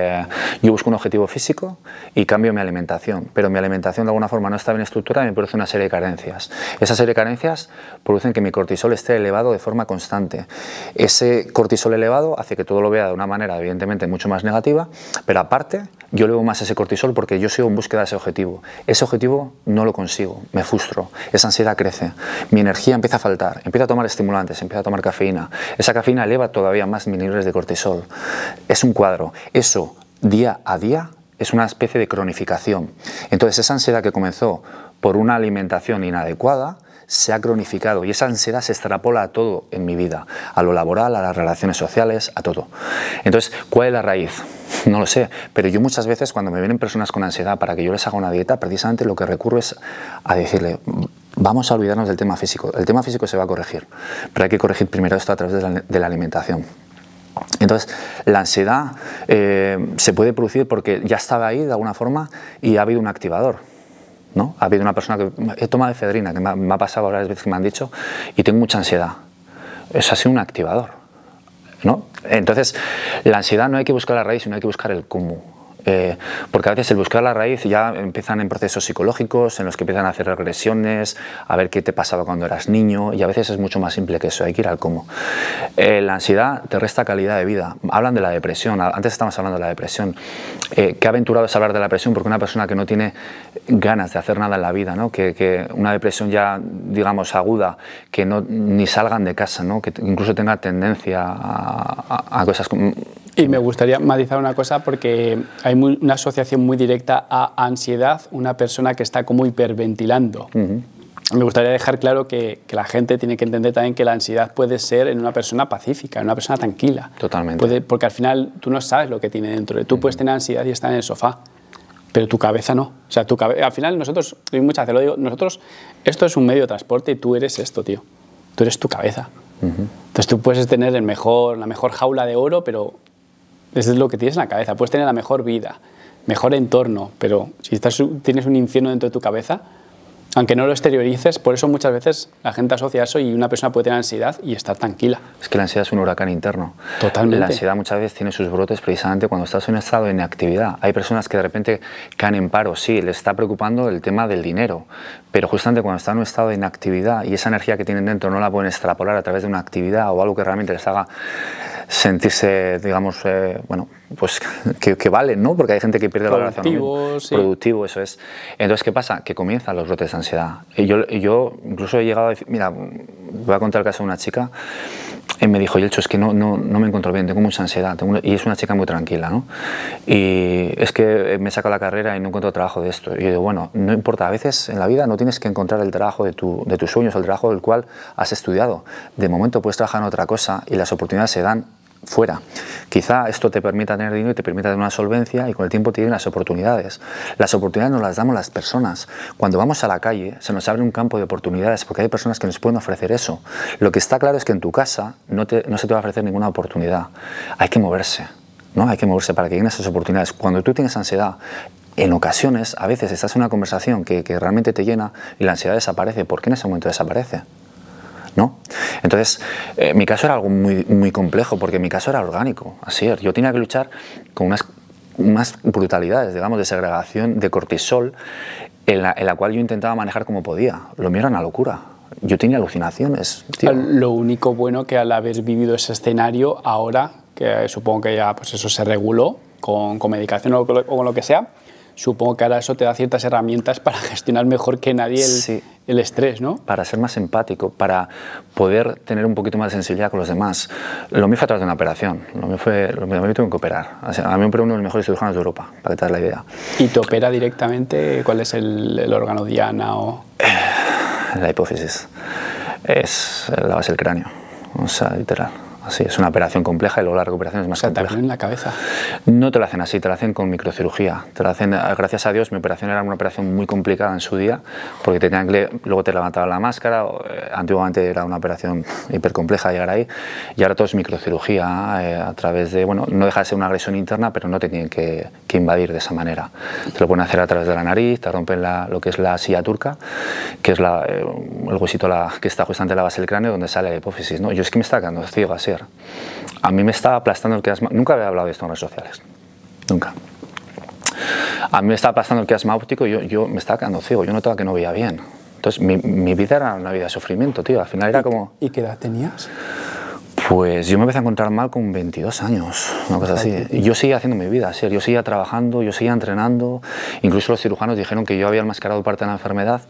Yo busco un objetivo físico y cambio mi alimentación, pero mi alimentación de alguna forma no está bien estructurada y me produce una serie de carencias. Esa serie de carencias producen que mi cortisol esté elevado de forma constante. Ese cortisol elevado hace que todo lo vea de una manera evidentemente mucho más negativa, pero aparte yo elevo más ese cortisol porque yo sigo en búsqueda de ese objetivo. Ese objetivo no lo consigo, me frustro, esa ansiedad crece, mi energía empieza a faltar, empiezo a tomar estimulantes, empiezo a tomar cafeína. Esa cafeína eleva todavía más mis niveles de cortisol. Es un cuadro. Eso, día a día, es una especie de cronificación. Entonces, esa ansiedad que comenzó por una alimentación inadecuada se ha cronificado y esa ansiedad se extrapola a todo en mi vida, a lo laboral, a las relaciones sociales, a todo. Entonces, ¿cuál es la raíz? No lo sé, pero yo muchas veces cuando me vienen personas con ansiedad para que yo les haga una dieta, precisamente lo que recurro es a decirle: vamos a olvidarnos del tema físico. El tema físico se va a corregir, pero hay que corregir primero esto a través de la alimentación. Entonces, la ansiedad se puede producir porque ya estaba ahí de alguna forma y ha habido un activador, ¿no? Ha habido una persona que he tomado efedrina, que me ha pasado varias veces que me han dicho, y tengo mucha ansiedad. Eso ha sido un activador, ¿no? Entonces, la ansiedad no hay que buscar la raíz, sino hay que buscar el cómo. Porque a veces el buscar la raíz ya empiezan en procesos psicológicos en los que empiezan a hacer regresiones, a ver qué te pasaba cuando eras niño, y a veces es mucho más simple que eso, hay que ir al cómo. La ansiedad te resta calidad de vida. Hablan de la depresión, antes estábamos hablando de la depresión. Qué aventurado es hablar de la depresión, porque una persona que no tiene ganas de hacer nada en la vida, ¿no? que una depresión ya, digamos, aguda, que no, ni salgan de casa, ¿no? Que incluso tenga tendencia a cosas como... Y me gustaría matizar una cosa, porque hay una asociación muy directa a ansiedad, una persona que está como hiperventilando. Me gustaría dejar claro que la gente tiene que entender también que la ansiedad puede ser en una persona pacífica, en una persona tranquila. Totalmente. Porque al final tú no sabes lo que tiene dentro. Tú puedes tener ansiedad y estar en el sofá, pero tu cabeza no. O sea, al final nosotros, y muchas veces lo digo, nosotros, esto es un medio de transporte y tú eres esto, tío. Tú eres tu cabeza. Entonces tú puedes tener la mejor jaula de oro, pero eso es lo que tienes en la cabeza. Puedes tener la mejor vida, mejor entorno, pero si tienes un infierno dentro de tu cabeza, aunque no lo exteriorices, por eso muchas veces la gente asocia eso y una persona puede tener ansiedad y estar tranquila. Es que la ansiedad es un huracán interno. Totalmente. La ansiedad muchas veces tiene sus brotes precisamente cuando estás en un estado de inactividad. Hay personas que de repente caen en paro, sí, les está preocupando el tema del dinero, pero justamente cuando están en un estado de inactividad y esa energía que tienen dentro no la pueden extrapolar a través de una actividad o algo que realmente les haga sentirse, digamos, bueno, pues que valen, ¿no? Porque hay gente que pierde la valoración. Sí. Productivo, eso es. Entonces, ¿qué pasa? Que comienzan los brotes de ansiedad. Y yo incluso he llegado a decir, mira, voy a contar el caso de una chica, y me dijo: Yelcho, es que no me encuentro bien, tengo mucha ansiedad, y es una chica muy tranquila, ¿no? Y es que me saco la carrera y no encuentro trabajo de esto. Y yo digo, bueno, no importa, a veces en la vida no tienes que encontrar el trabajo de tus sueños, el trabajo del cual has estudiado. De momento puedes trabajar en otra cosa y las oportunidades se dan fuera. Quizá esto te permita tener dinero y te permita tener una solvencia, y con el tiempo te vienen las oportunidades. Las oportunidades nos las damos las personas. Cuando vamos a la calle se nos abre un campo de oportunidades porque hay personas que nos pueden ofrecer eso. Lo que está claro es que en tu casa no se te va a ofrecer ninguna oportunidad. Hay que moverse, ¿no? Hay que moverse para que lleguen esas oportunidades. Cuando tú tienes ansiedad, en ocasiones, a veces estás en una conversación que realmente te llena y la ansiedad desaparece. ¿Por qué en ese momento desaparece? ¿No? Entonces, mi caso era algo muy, muy complejo, porque mi caso era orgánico, así es. Yo tenía que luchar con unas brutalidades, digamos, de segregación de cortisol, en la cual yo intentaba manejar como podía. Lo mío era una locura. Yo tenía alucinaciones, tío. Lo único bueno que al haber vivido ese escenario, ahora, que supongo que ya pues eso se reguló con medicación o con lo que sea, supongo que ahora eso te da ciertas herramientas para gestionar mejor que nadie el estrés, ¿no? Para ser más empático, para poder tener un poquito más de sensibilidad con los demás. Lo mío fue a través de una operación. Lo mío tuve que operar. O sea, a mí me operó uno de los mejores cirujanos de Europa, para que te hagas la idea. ¿Y te opera directamente? ¿Cuál es el órgano diana? La hipófisis. Es la base del cráneo. O sea, literal. Así, es una operación compleja y luego la recuperación es más compleja. ¿Te ponen en la cabeza? No te lo hacen así, te lo hacen con microcirugía. Te lo hacen, gracias a Dios, mi operación era una operación muy complicada en su día, porque luego te levantaban la máscara. Antiguamente era una operación hipercompleja llegar ahí, y ahora todo es microcirugía a través de, bueno, no deja de ser una agresión interna, pero no te tienen que invadir de esa manera. Te lo pueden hacer a través de la nariz, te rompen lo que es la silla turca, que es el huesito que está justamente en la base del cráneo donde sale la hipófisis, ¿no? Yo es que me estaba quedando ciego así. Asier. A mí me estaba aplastando el quiasma. Nunca había hablado de esto en redes sociales. Nunca. A mí me estaba aplastando el quiasma óptico y yo me estaba quedando ciego. Yo notaba que no veía bien. Entonces, mi vida era una vida de sufrimiento, tío. Al final era como... ¿Y qué edad tenías? Pues yo me empecé a encontrar mal con 22 años, una cosa así. Y yo seguía haciendo mi vida, ¿sí? Yo seguía trabajando, yo seguía entrenando. Incluso los cirujanos dijeron que yo había enmascarado parte de la enfermedad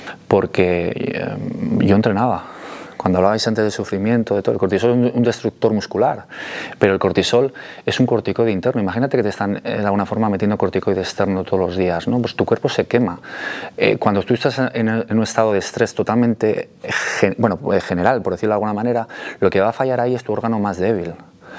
porque yo entrenaba. Cuando hablabais antes del sufrimiento, de todo, el cortisol es un destructor muscular, pero el cortisol es un corticoide interno. Imagínate que te están de alguna forma metiendo corticoide externo todos los días, ¿no? Pues tu cuerpo se quema. Cuando tú estás en un estado de estrés totalmente general, por decirlo de alguna manera, lo que va a fallar ahí es tu órgano más débil.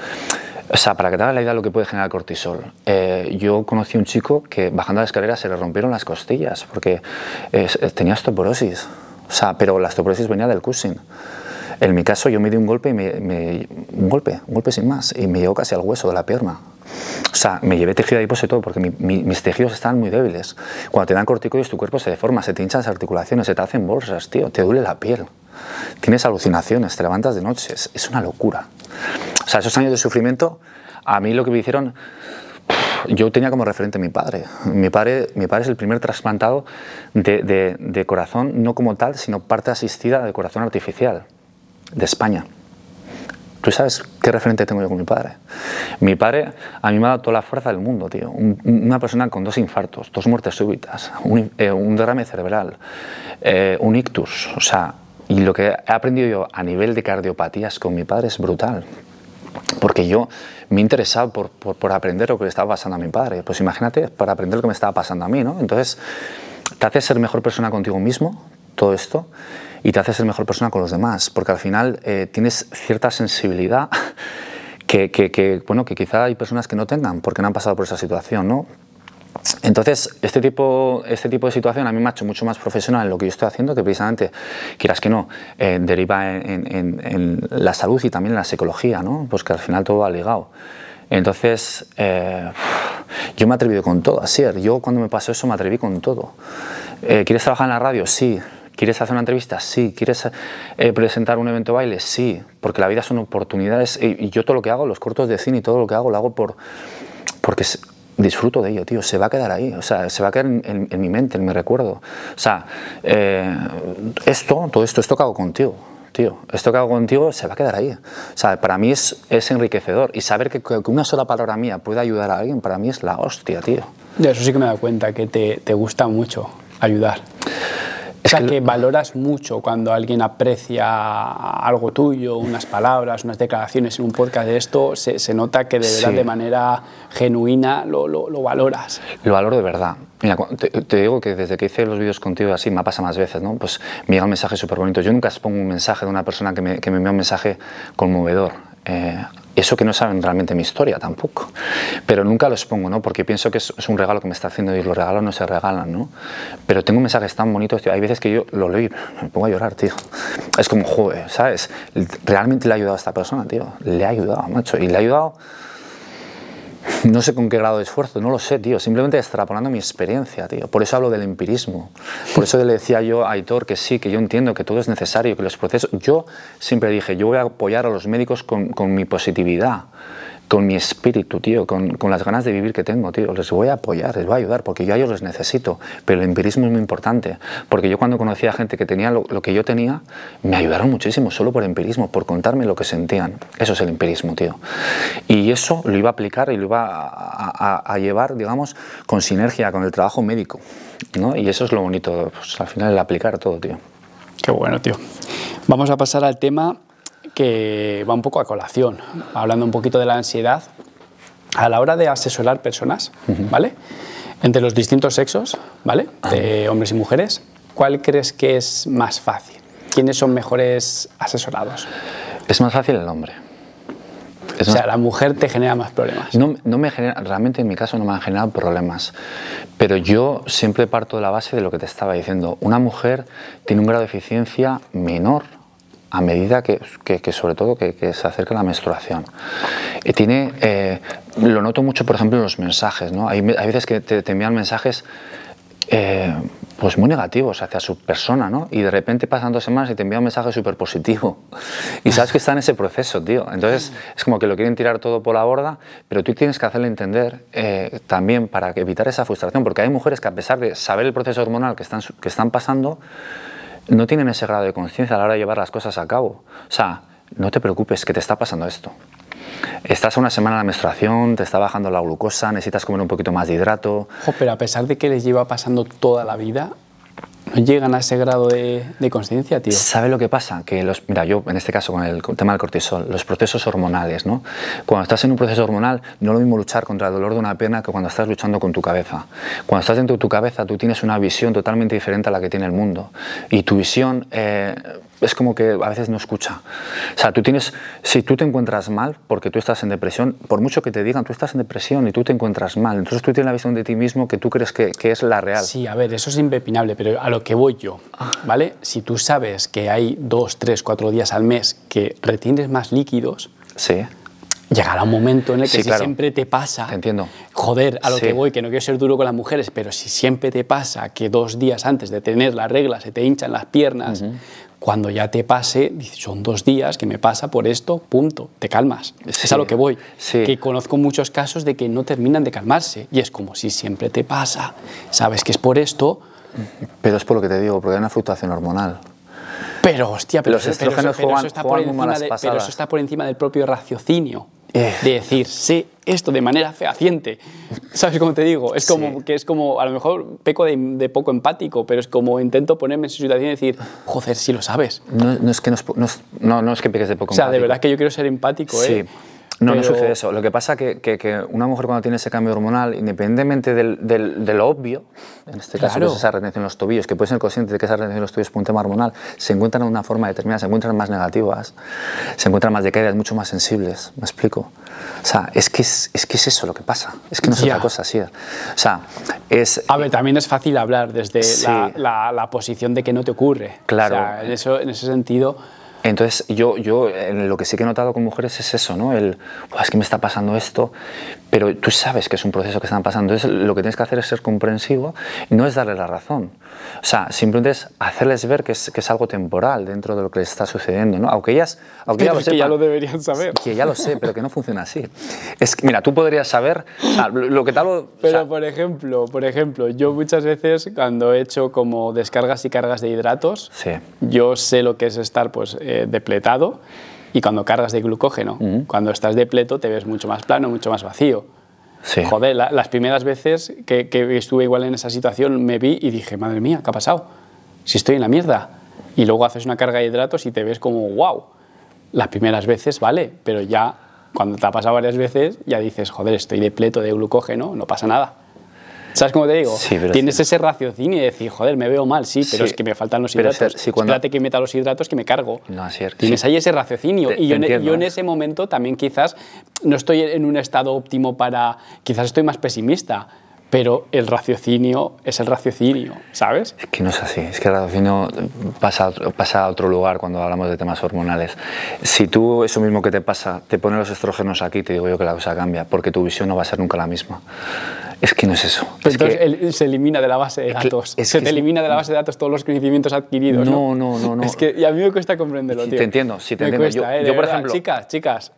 O sea, para que te hagas la idea de lo que puede generar el cortisol. Yo conocí a un chico que bajando la escalera se le rompieron las costillas porque tenía osteoporosis. O sea, pero la osteoporosis venía del Cushing. En mi caso, yo me di un golpe, un golpe sin más, y me llegó casi al hueso de la pierna. O sea, me llevé tejido adiposo y todo, porque mis tejidos estaban muy débiles. Cuando te dan corticoides, tu cuerpo se deforma, se te hinchan las articulaciones, se te hacen bolsas, tío, te duele la piel. Tienes alucinaciones, te levantas de noche, es una locura. O sea, esos años de sufrimiento, a mí lo que me hicieron... Yo tenía como referente a mi padre. Mi padre es el primer trasplantado de corazón, no como tal, sino parte asistida de corazón artificial de España. ¿Tú sabes qué referente tengo yo con mi padre? Mi padre a mí me ha dado toda la fuerza del mundo, tío. Una persona con 2 infartos, 2 muertes súbitas, un derrame cerebral, un ictus. O sea, y lo que he aprendido yo a nivel de cardiopatías con mi padre es brutal. Porque yo me he interesado por aprender lo que le estaba pasando a mi padre. Pues imagínate, para aprender lo que me estaba pasando a mí, ¿no? Entonces, te hace ser mejor persona contigo mismo, todo esto, y te hace ser mejor persona con los demás, porque al final tienes cierta sensibilidad bueno, que quizá hay personas que no tengan, porque no han pasado por esa situación, ¿no? Entonces, este tipo de situación a mí me ha hecho mucho más profesional en lo que yo estoy haciendo, que precisamente, quieras que no, deriva en la salud y también en la psicología, ¿no? Pues que al final todo va ligado. Entonces, yo me he atrevido con todo, Asier. Yo cuando me pasó eso me atreví con todo. ¿Quieres trabajar en la radio? Sí. ¿Quieres hacer una entrevista? Sí. ¿Quieres presentar un evento de baile? Sí. Porque la vida son oportunidades y yo todo lo que hago, los cortos de cine y todo lo que hago, lo hago porque disfruto de ello, tío, se va a quedar ahí, o sea, se va a quedar en mi mente, en mi recuerdo. O sea, todo esto que hago contigo, tío, esto que hago contigo se va a quedar ahí. O sea, para mí es enriquecedor y saber que una sola palabra mía puede ayudar a alguien, para mí es la hostia, tío. De eso sí que me he dado cuenta, que te gusta mucho ayudar. O sea, que valoras mucho cuando alguien aprecia algo tuyo, unas palabras, unas declaraciones en un podcast de esto, se nota que de verdad, de manera genuina, lo valoras. Lo valoro de verdad. Mira, te digo que desde que hice los vídeos contigo así, me ha pasado más veces, ¿no? Pues me llega un mensaje súper bonito. Yo nunca expongo un mensaje de una persona que me envía un mensaje conmovedor. Eso que no saben realmente mi historia tampoco, pero nunca lo expongo, ¿no? Porque pienso que es un regalo que me está haciendo y los regalos no se regalan, ¿no? Pero tengo mensajes tan bonitos, tío. Hay veces que yo lo leo y me pongo a llorar, tío. Es como, joder, ¿sabes? Realmente le ha ayudado a esta persona, tío. Le ha ayudado, macho. Y le ha ayudado, no sé con qué grado de esfuerzo, no lo sé, tío. Simplemente extrapolando mi experiencia, tío. Por eso hablo del empirismo. Por eso le decía yo a Aitor que sí, que yo entiendo que todo es necesario, que los procesos... Yo siempre dije, yo voy a apoyar a los médicos con mi positividad, con mi espíritu, tío, con las ganas de vivir que tengo, tío. Les voy a apoyar, les voy a ayudar, porque yo a ellos les necesito. Pero el empirismo es muy importante, porque yo cuando conocí a gente que tenía lo que yo tenía, me ayudaron muchísimo, solo por empirismo, por contarme lo que sentían. Eso es el empirismo, tío. Y eso lo iba a aplicar y lo iba a llevar, digamos, con sinergia con el trabajo médico, ¿no? Y eso es lo bonito, pues, al final, el aplicar todo, tío. Qué bueno, tío. Vamos a pasar al tema que va un poco a colación, hablando un poquito de la ansiedad. A la hora de asesorar personas, ¿vale? Entre los distintos sexos, ¿vale? De hombres y mujeres, ¿cuál crees que es más fácil? ¿Quiénes son mejores asesorados? Es más fácil el hombre. O sea, la mujer te genera más problemas. No me genera, realmente en mi caso no me han generado problemas, pero yo siempre parto de la base de lo que te estaba diciendo. Una mujer tiene un grado de eficiencia menor a medida que sobre todo que se acerca la menstruación. Lo noto mucho, por ejemplo, en los mensajes, ¿no? Hay veces que te envían mensajes pues muy negativos hacia su persona, ¿no? Y de repente pasan 2 semanas y te envía un mensaje súper positivo. Y sabes que está en ese proceso, tío. Entonces es como que lo quieren tirar todo por la borda, pero tú tienes que hacerle entender también para evitar esa frustración, porque hay mujeres que a pesar de saber el proceso hormonal que están pasando, no tienen ese grado de conciencia a la hora de llevar las cosas a cabo. O sea, no te preocupes, que te está pasando esto. Estás a una semana de la menstruación, te está bajando la glucosa, necesitas comer un poquito más de hidrato. Ojo, pero a pesar de que les lleva pasando toda la vida, no llegan a ese grado de conciencia, tío. ¿Sabe lo que pasa? Que mira, yo en este caso con el tema del cortisol, los procesos hormonales, ¿no? Cuando estás en un proceso hormonal, no es lo mismo luchar contra el dolor de una pierna que cuando estás luchando con tu cabeza. Cuando estás dentro de tu cabeza, tú tienes una visión totalmente diferente a la que tiene el mundo. Y tu visión es como que a veces no escucha. O sea, si tú te encuentras mal, porque tú estás en depresión, por mucho que te digan, tú estás en depresión y tú te encuentras mal, entonces tú tienes la visión de ti mismo que tú crees que es la real. Sí, a ver, eso es impepinable, pero a lo que voy yo, ¿vale? Si tú sabes que hay 2, 3, 4 días al mes que retienes más líquidos, sí, llegará un momento en el que sí, si claro, siempre te pasa, te entiendo. Joder, a lo Sí. que voy, que no quiero ser duro con las mujeres, pero si siempre te pasa que 2 días antes de tener la regla se te hinchan las piernas, cuando ya te pase, dices, son 2 días que me pasa por esto, punto, te calmas. Sí. Es a lo que voy. Sí. Que conozco muchos casos de que no terminan de calmarse y es como si siempre te pasa, sabes que es por esto. Pero es por lo que te digo, porque hay una fluctuación hormonal. Pero, hostia, pero Los estrógenos juegan muy malas pero pasadas. eso está por encima del propio raciocinio. De decir, sé esto de manera fehaciente. ¿Sabes cómo te digo? Es como, Sí. que es como, a lo mejor peco de poco empático, pero es como intento ponerme en su situación y decir, joder, si lo sabes. No es que peques de poco O sea, de empático. verdad que yo quiero ser empático, Sí. No, Pero- no sucede eso. Lo que pasa es que una mujer cuando tiene ese cambio hormonal, independientemente de lo obvio, en este caso Claro. pues esa retención en los tobillos, que puede ser consciente de que esa retención en los tobillos es por un tema hormonal, se encuentran de una forma determinada, se encuentran más negativas, se encuentran más decaídas, mucho más sensibles. ¿Me explico? O sea, es que es eso lo que pasa. Es que no es Ya. otra cosa, sí. O sea, es... A ver, también es fácil hablar desde Sí. la posición de que no te ocurre. Claro. O sea, en ese sentido... Entonces, yo lo que sí que he notado con mujeres es eso, ¿no? Es que me está pasando esto, pero tú sabes que es un proceso que están pasando. Entonces, lo que tienes que hacer es ser comprensivo y no es darle la razón. O sea, simplemente es hacerles ver que es algo temporal dentro de lo que les está sucediendo, ¿no? Aunque ya lo Pero es que sepan, ya lo deberían saber. que ya lo sé, pero que no funciona así. Es que, mira, tú podrías saber, o sea, lo que te hablo... Pero, o sea, por ejemplo, yo muchas veces cuando he hecho como descargas y cargas de hidratos, sí. yo sé lo que es estar pues, depletado y cuando cargas de glucógeno. Cuando estás depleto te ves mucho más plano, mucho más vacío. Sí. Joder, las primeras veces que estuve igual en esa situación me vi y dije, madre mía, ¿qué ha pasado? Si estoy en la mierda. Y luego haces una carga de hidratos y te ves como, wow. Las primeras veces, vale, pero ya cuando te ha pasado varias veces, ya dices, joder, estoy depleto de glucógeno, no pasa nada. ¿Sabes cómo te digo? Sí, pero tienes ese raciocinio y decir, joder, me veo mal, sí, pero Sí. es que me faltan los Pero hidratos. sí, cuando- Espérate que meta los hidratos que me cargo. No, así es. Tienes Sí. ahí ese raciocinio. Te Y yo entiendo, en ese momento también quizás no estoy en un estado óptimo para... Quizás estoy más pesimista, pero el raciocinio es el raciocinio, ¿sabes? Es que no es así, es que el raciocinio pasa a otro lugar cuando hablamos de temas hormonales. Si tú eso mismo que te pasa, te pones los estrógenos aquí, te digo yo que la cosa cambia, porque tu visión no va a ser nunca la misma. Es que no es eso. Pero Es que- entonces se elimina de la base de datos. es Se que te es- elimina de la base de datos todos los conocimientos adquiridos. No. Es que y a mí me cuesta comprenderlo, Sí, tío. te entiendo, sí, te me entiendo. Cuesta, Yo, de por verdad, ejemplo... chicas,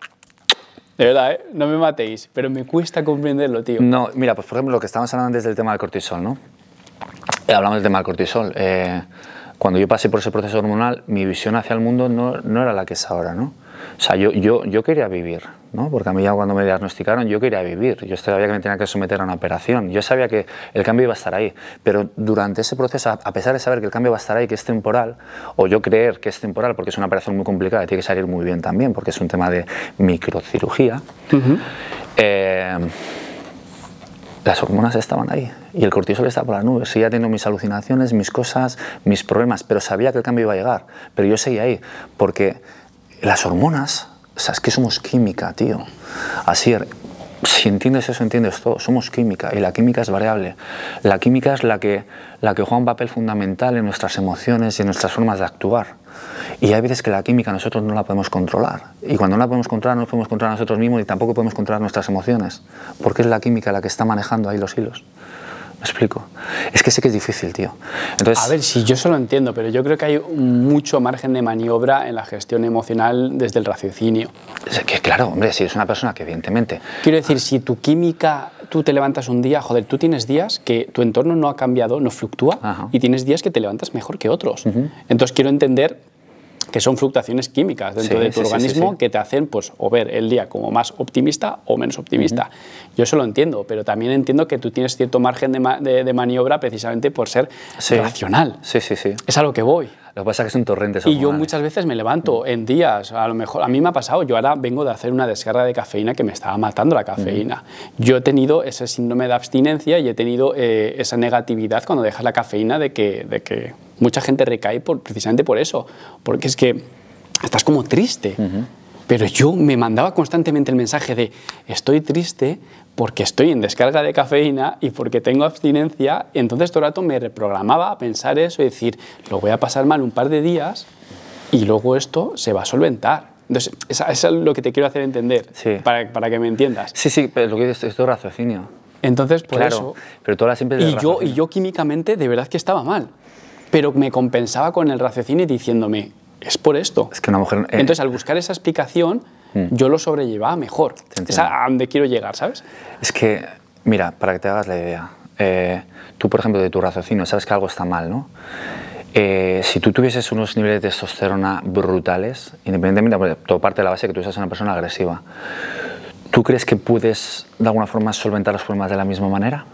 de verdad, no me matéis, pero me cuesta comprenderlo, tío. No, mira, pues por ejemplo, lo que estábamos hablando antes del tema del cortisol, ¿no? Hablamos del tema del cortisol. Cuando yo pasé por ese proceso hormonal, mi visión hacia el mundo no era la que es ahora, ¿no? O sea, yo quería vivir, ¿no? Porque a mí ya cuando me diagnosticaron yo quería vivir. Yo sabía que me tenía que someter a una operación. Yo sabía que el cambio iba a estar ahí. Pero durante ese proceso, a pesar de saber que el cambio va a estar ahí, que es temporal, o yo creer que es temporal porque es una operación muy complicada y tiene que salir muy bien también, porque es un tema de microcirugía, las hormonas estaban ahí y el cortisol estaba por las nubes. Seguía teniendo mis alucinaciones, mis cosas, mis problemas, pero sabía que el cambio iba a llegar. Pero yo seguía ahí porque las hormonas, o sea, es que somos química, tío. Así, si entiendes eso, entiendes todo. Somos química y la química es variable. La química es la que juega un papel fundamental en nuestras emociones y en nuestras formas de actuar. Y hay veces que la química nosotros no la podemos controlar. Y cuando no la podemos controlar, no nos podemos controlar nosotros mismos y tampoco podemos controlar nuestras emociones. Porque es la química la que está manejando ahí los hilos. ¿Me explico? Es que sé que es difícil, tío. Entonces, a ver, sí, yo eso lo entiendo, pero yo creo que hay mucho margen de maniobra en la gestión emocional desde el raciocinio. Es que claro, hombre, si es una persona que evidentemente... Quiero decir, si tu química, tú te levantas un día, joder, tú tienes días que tu entorno no ha cambiado, no fluctúa, Ajá. y tienes días que te levantas mejor que otros. Entonces quiero entender que son fluctuaciones químicas dentro de tu organismo que te hacen pues, o ver el día como más optimista o menos optimista. Yo eso lo entiendo, pero también entiendo que tú tienes cierto margen de maniobra precisamente por ser racional. Sí, sí, sí. Es a lo que voy. Lo que pasa es que son torrentes Y yo muchas veces me levanto en días, a lo mejor, a mí me ha pasado, yo ahora vengo de hacer una descarga de cafeína que me estaba matando la cafeína. Yo he tenido ese síndrome de abstinencia y he tenido esa negatividad cuando dejas la cafeína de que mucha gente recae precisamente por eso, porque es que estás como triste. Pero yo me mandaba constantemente el mensaje de estoy triste porque estoy en descarga de cafeína y porque tengo abstinencia. Entonces todo el rato me reprogramaba a pensar eso y decir, lo voy a pasar mal un par de días y luego esto se va a solventar. Entonces, eso es lo que te quiero hacer entender, para que me entiendas. Sí, sí, pero lo que dices es todo raciocinio. Entonces, por eso... Pero tú ahora siempre y yo químicamente de verdad que estaba mal, pero me compensaba con el raciocinio diciéndome, es por esto. Es que una mujer... Entonces, al buscar esa explicación, yo lo sobrellevaba mejor. Es a donde quiero llegar, ¿sabes? Es que, mira, para que te hagas la idea, tú, por ejemplo, de tu raciocinio, sabes que algo está mal, ¿no? Si tú tuvieses unos niveles de testosterona brutales, independientemente, porque todo parte de la base de que tú seas una persona agresiva, ¿tú crees que puedes, de alguna forma, solventar los problemas de la misma manera?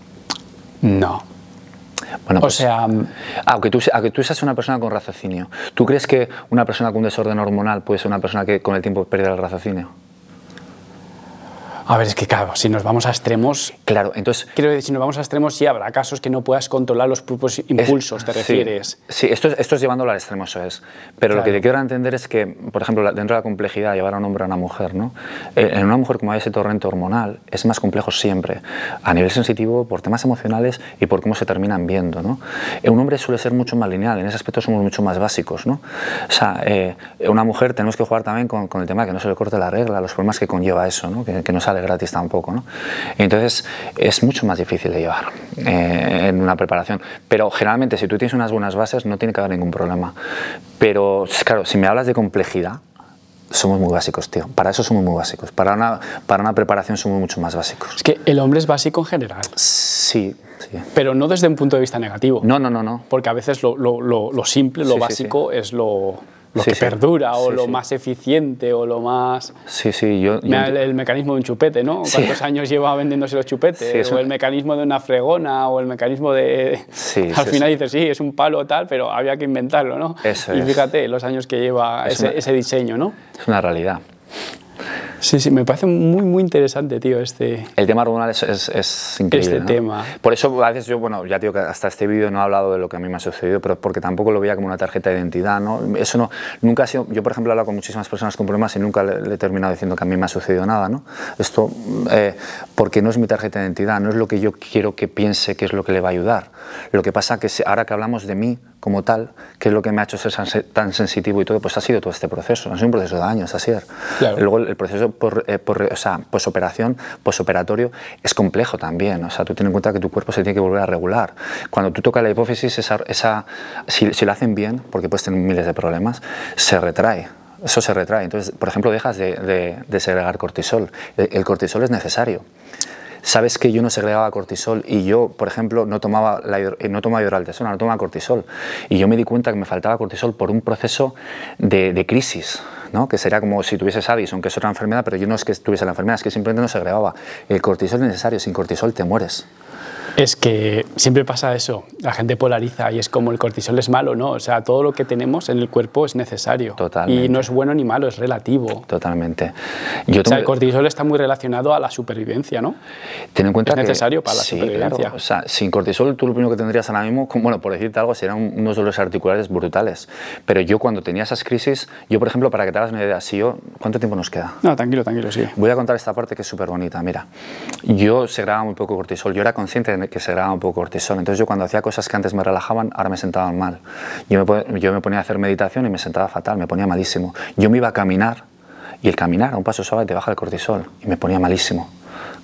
No. Bueno, pues, o sea... aunque tú seas una persona con raciocinio, ¿tú crees que una persona con un desorden hormonal puede ser una persona que con el tiempo pierde el raciocinio? A ver, es que claro, si nos vamos a extremos... Claro, entonces... Quiero decir, si nos vamos a extremos, sí habrá casos que no puedas controlar los propios impulsos, ¿te refieres? Sí, esto es llevándolo al extremo, eso es. Pero lo que te quiero entender es que, por ejemplo, dentro de la complejidad, llevar a un hombre a una mujer, ¿no? En una mujer, como hay ese torrente hormonal, es más complejo siempre, a nivel sensitivo, por temas emocionales y por cómo se terminan viendo, ¿no? Un hombre suele ser mucho más lineal, en ese aspecto somos mucho más básicos, ¿no? O sea, una mujer tenemos que jugar también con el tema de que no se le corte la regla, los problemas que conlleva eso, ¿no? Que no sale gratis tampoco, ¿no? Entonces es mucho más difícil de llevar en una preparación, pero generalmente si tú tienes unas buenas bases no tiene que haber ningún problema. Pero claro, si me hablas de complejidad, somos muy básicos, tío. Para eso somos muy básicos. Para una preparación somos mucho más básicos. Es que el hombre es básico en general. Sí, sí. Pero no desde un punto de vista negativo. No. Porque a veces lo simple, lo básico es lo que perdura o lo más eficiente o lo más... Sí, el mecanismo de un chupete, ¿no? ¿Cuántos años lleva vendiéndose los chupetes? O el mecanismo de una fregona o el mecanismo de... Al final dices, sí, es un palo tal, pero había que inventarlo, ¿no? Y fíjate los años que lleva ese diseño, ¿no? Es una realidad. Sí, me parece muy, muy interesante, tío, El tema hormonal es increíble, este tema. Por eso, a veces yo, bueno, ya digo que hasta este vídeo no he hablado de lo que a mí me ha sucedido, pero porque tampoco lo veía como una tarjeta de identidad, ¿no? Eso nunca ha sido... Yo, por ejemplo, he hablado con muchísimas personas con problemas y nunca le he terminado diciendo que a mí me ha sucedido nada, ¿no? Esto, porque no es mi tarjeta de identidad, no es lo que yo quiero que piense que es lo que le va a ayudar. Lo que pasa que ahora que hablamos de mí como tal, que es lo que me ha hecho ser tan sensitivo y todo, pues ha sido todo este proceso, ha sido un proceso de años, así es. Claro. Luego el proceso posoperación, posoperatorio, es complejo también, o sea, tú ten en cuenta que tu cuerpo se tiene que volver a regular. Cuando tú tocas la hipófisis, si lo hacen bien, porque puedes tener miles de problemas, se retrae. Eso se retrae. Entonces, por ejemplo, dejas de segregar cortisol. El cortisol es necesario. Sabes que yo no segregaba cortisol y yo, por ejemplo, no tomaba hidroaltesona, no tomaba cortisol. Y yo me di cuenta que me faltaba cortisol por un proceso de crisis, ¿no? Que sería como si tuvieses Addison, que es otra enfermedad, pero yo no es que tuviese la enfermedad, es que simplemente no segregaba. El cortisol es necesario, sin cortisol te mueres. Es que siempre pasa eso, la gente polariza y es como el cortisol es malo, ¿no? O sea, todo lo que tenemos en el cuerpo es necesario. Totalmente. Y no es bueno ni malo, es relativo. Totalmente. O sea, el cortisol está muy relacionado a la supervivencia, ¿no? Ten en cuenta es necesario para la supervivencia. Claro. O sea, sin cortisol tú lo primero que tendrías ahora mismo, bueno, por decirte algo, serían unos dolores articulares brutales. Pero yo cuando tenía esas crisis, yo por ejemplo, para que te hagas una idea, ¿cuánto tiempo nos queda? No, tranquilo, sí. Voy a contar esta parte que es súper bonita. Mira, yo segregaba muy poco cortisol, yo era consciente de que segregaba un poco cortisol, entonces yo cuando hacía cosas que antes me relajaban, ahora me sentaban mal. Yo me ponía a hacer meditación y me sentaba fatal, me ponía malísimo. Yo me iba a caminar y el caminar a un paso suave te baja el cortisol y me ponía malísimo.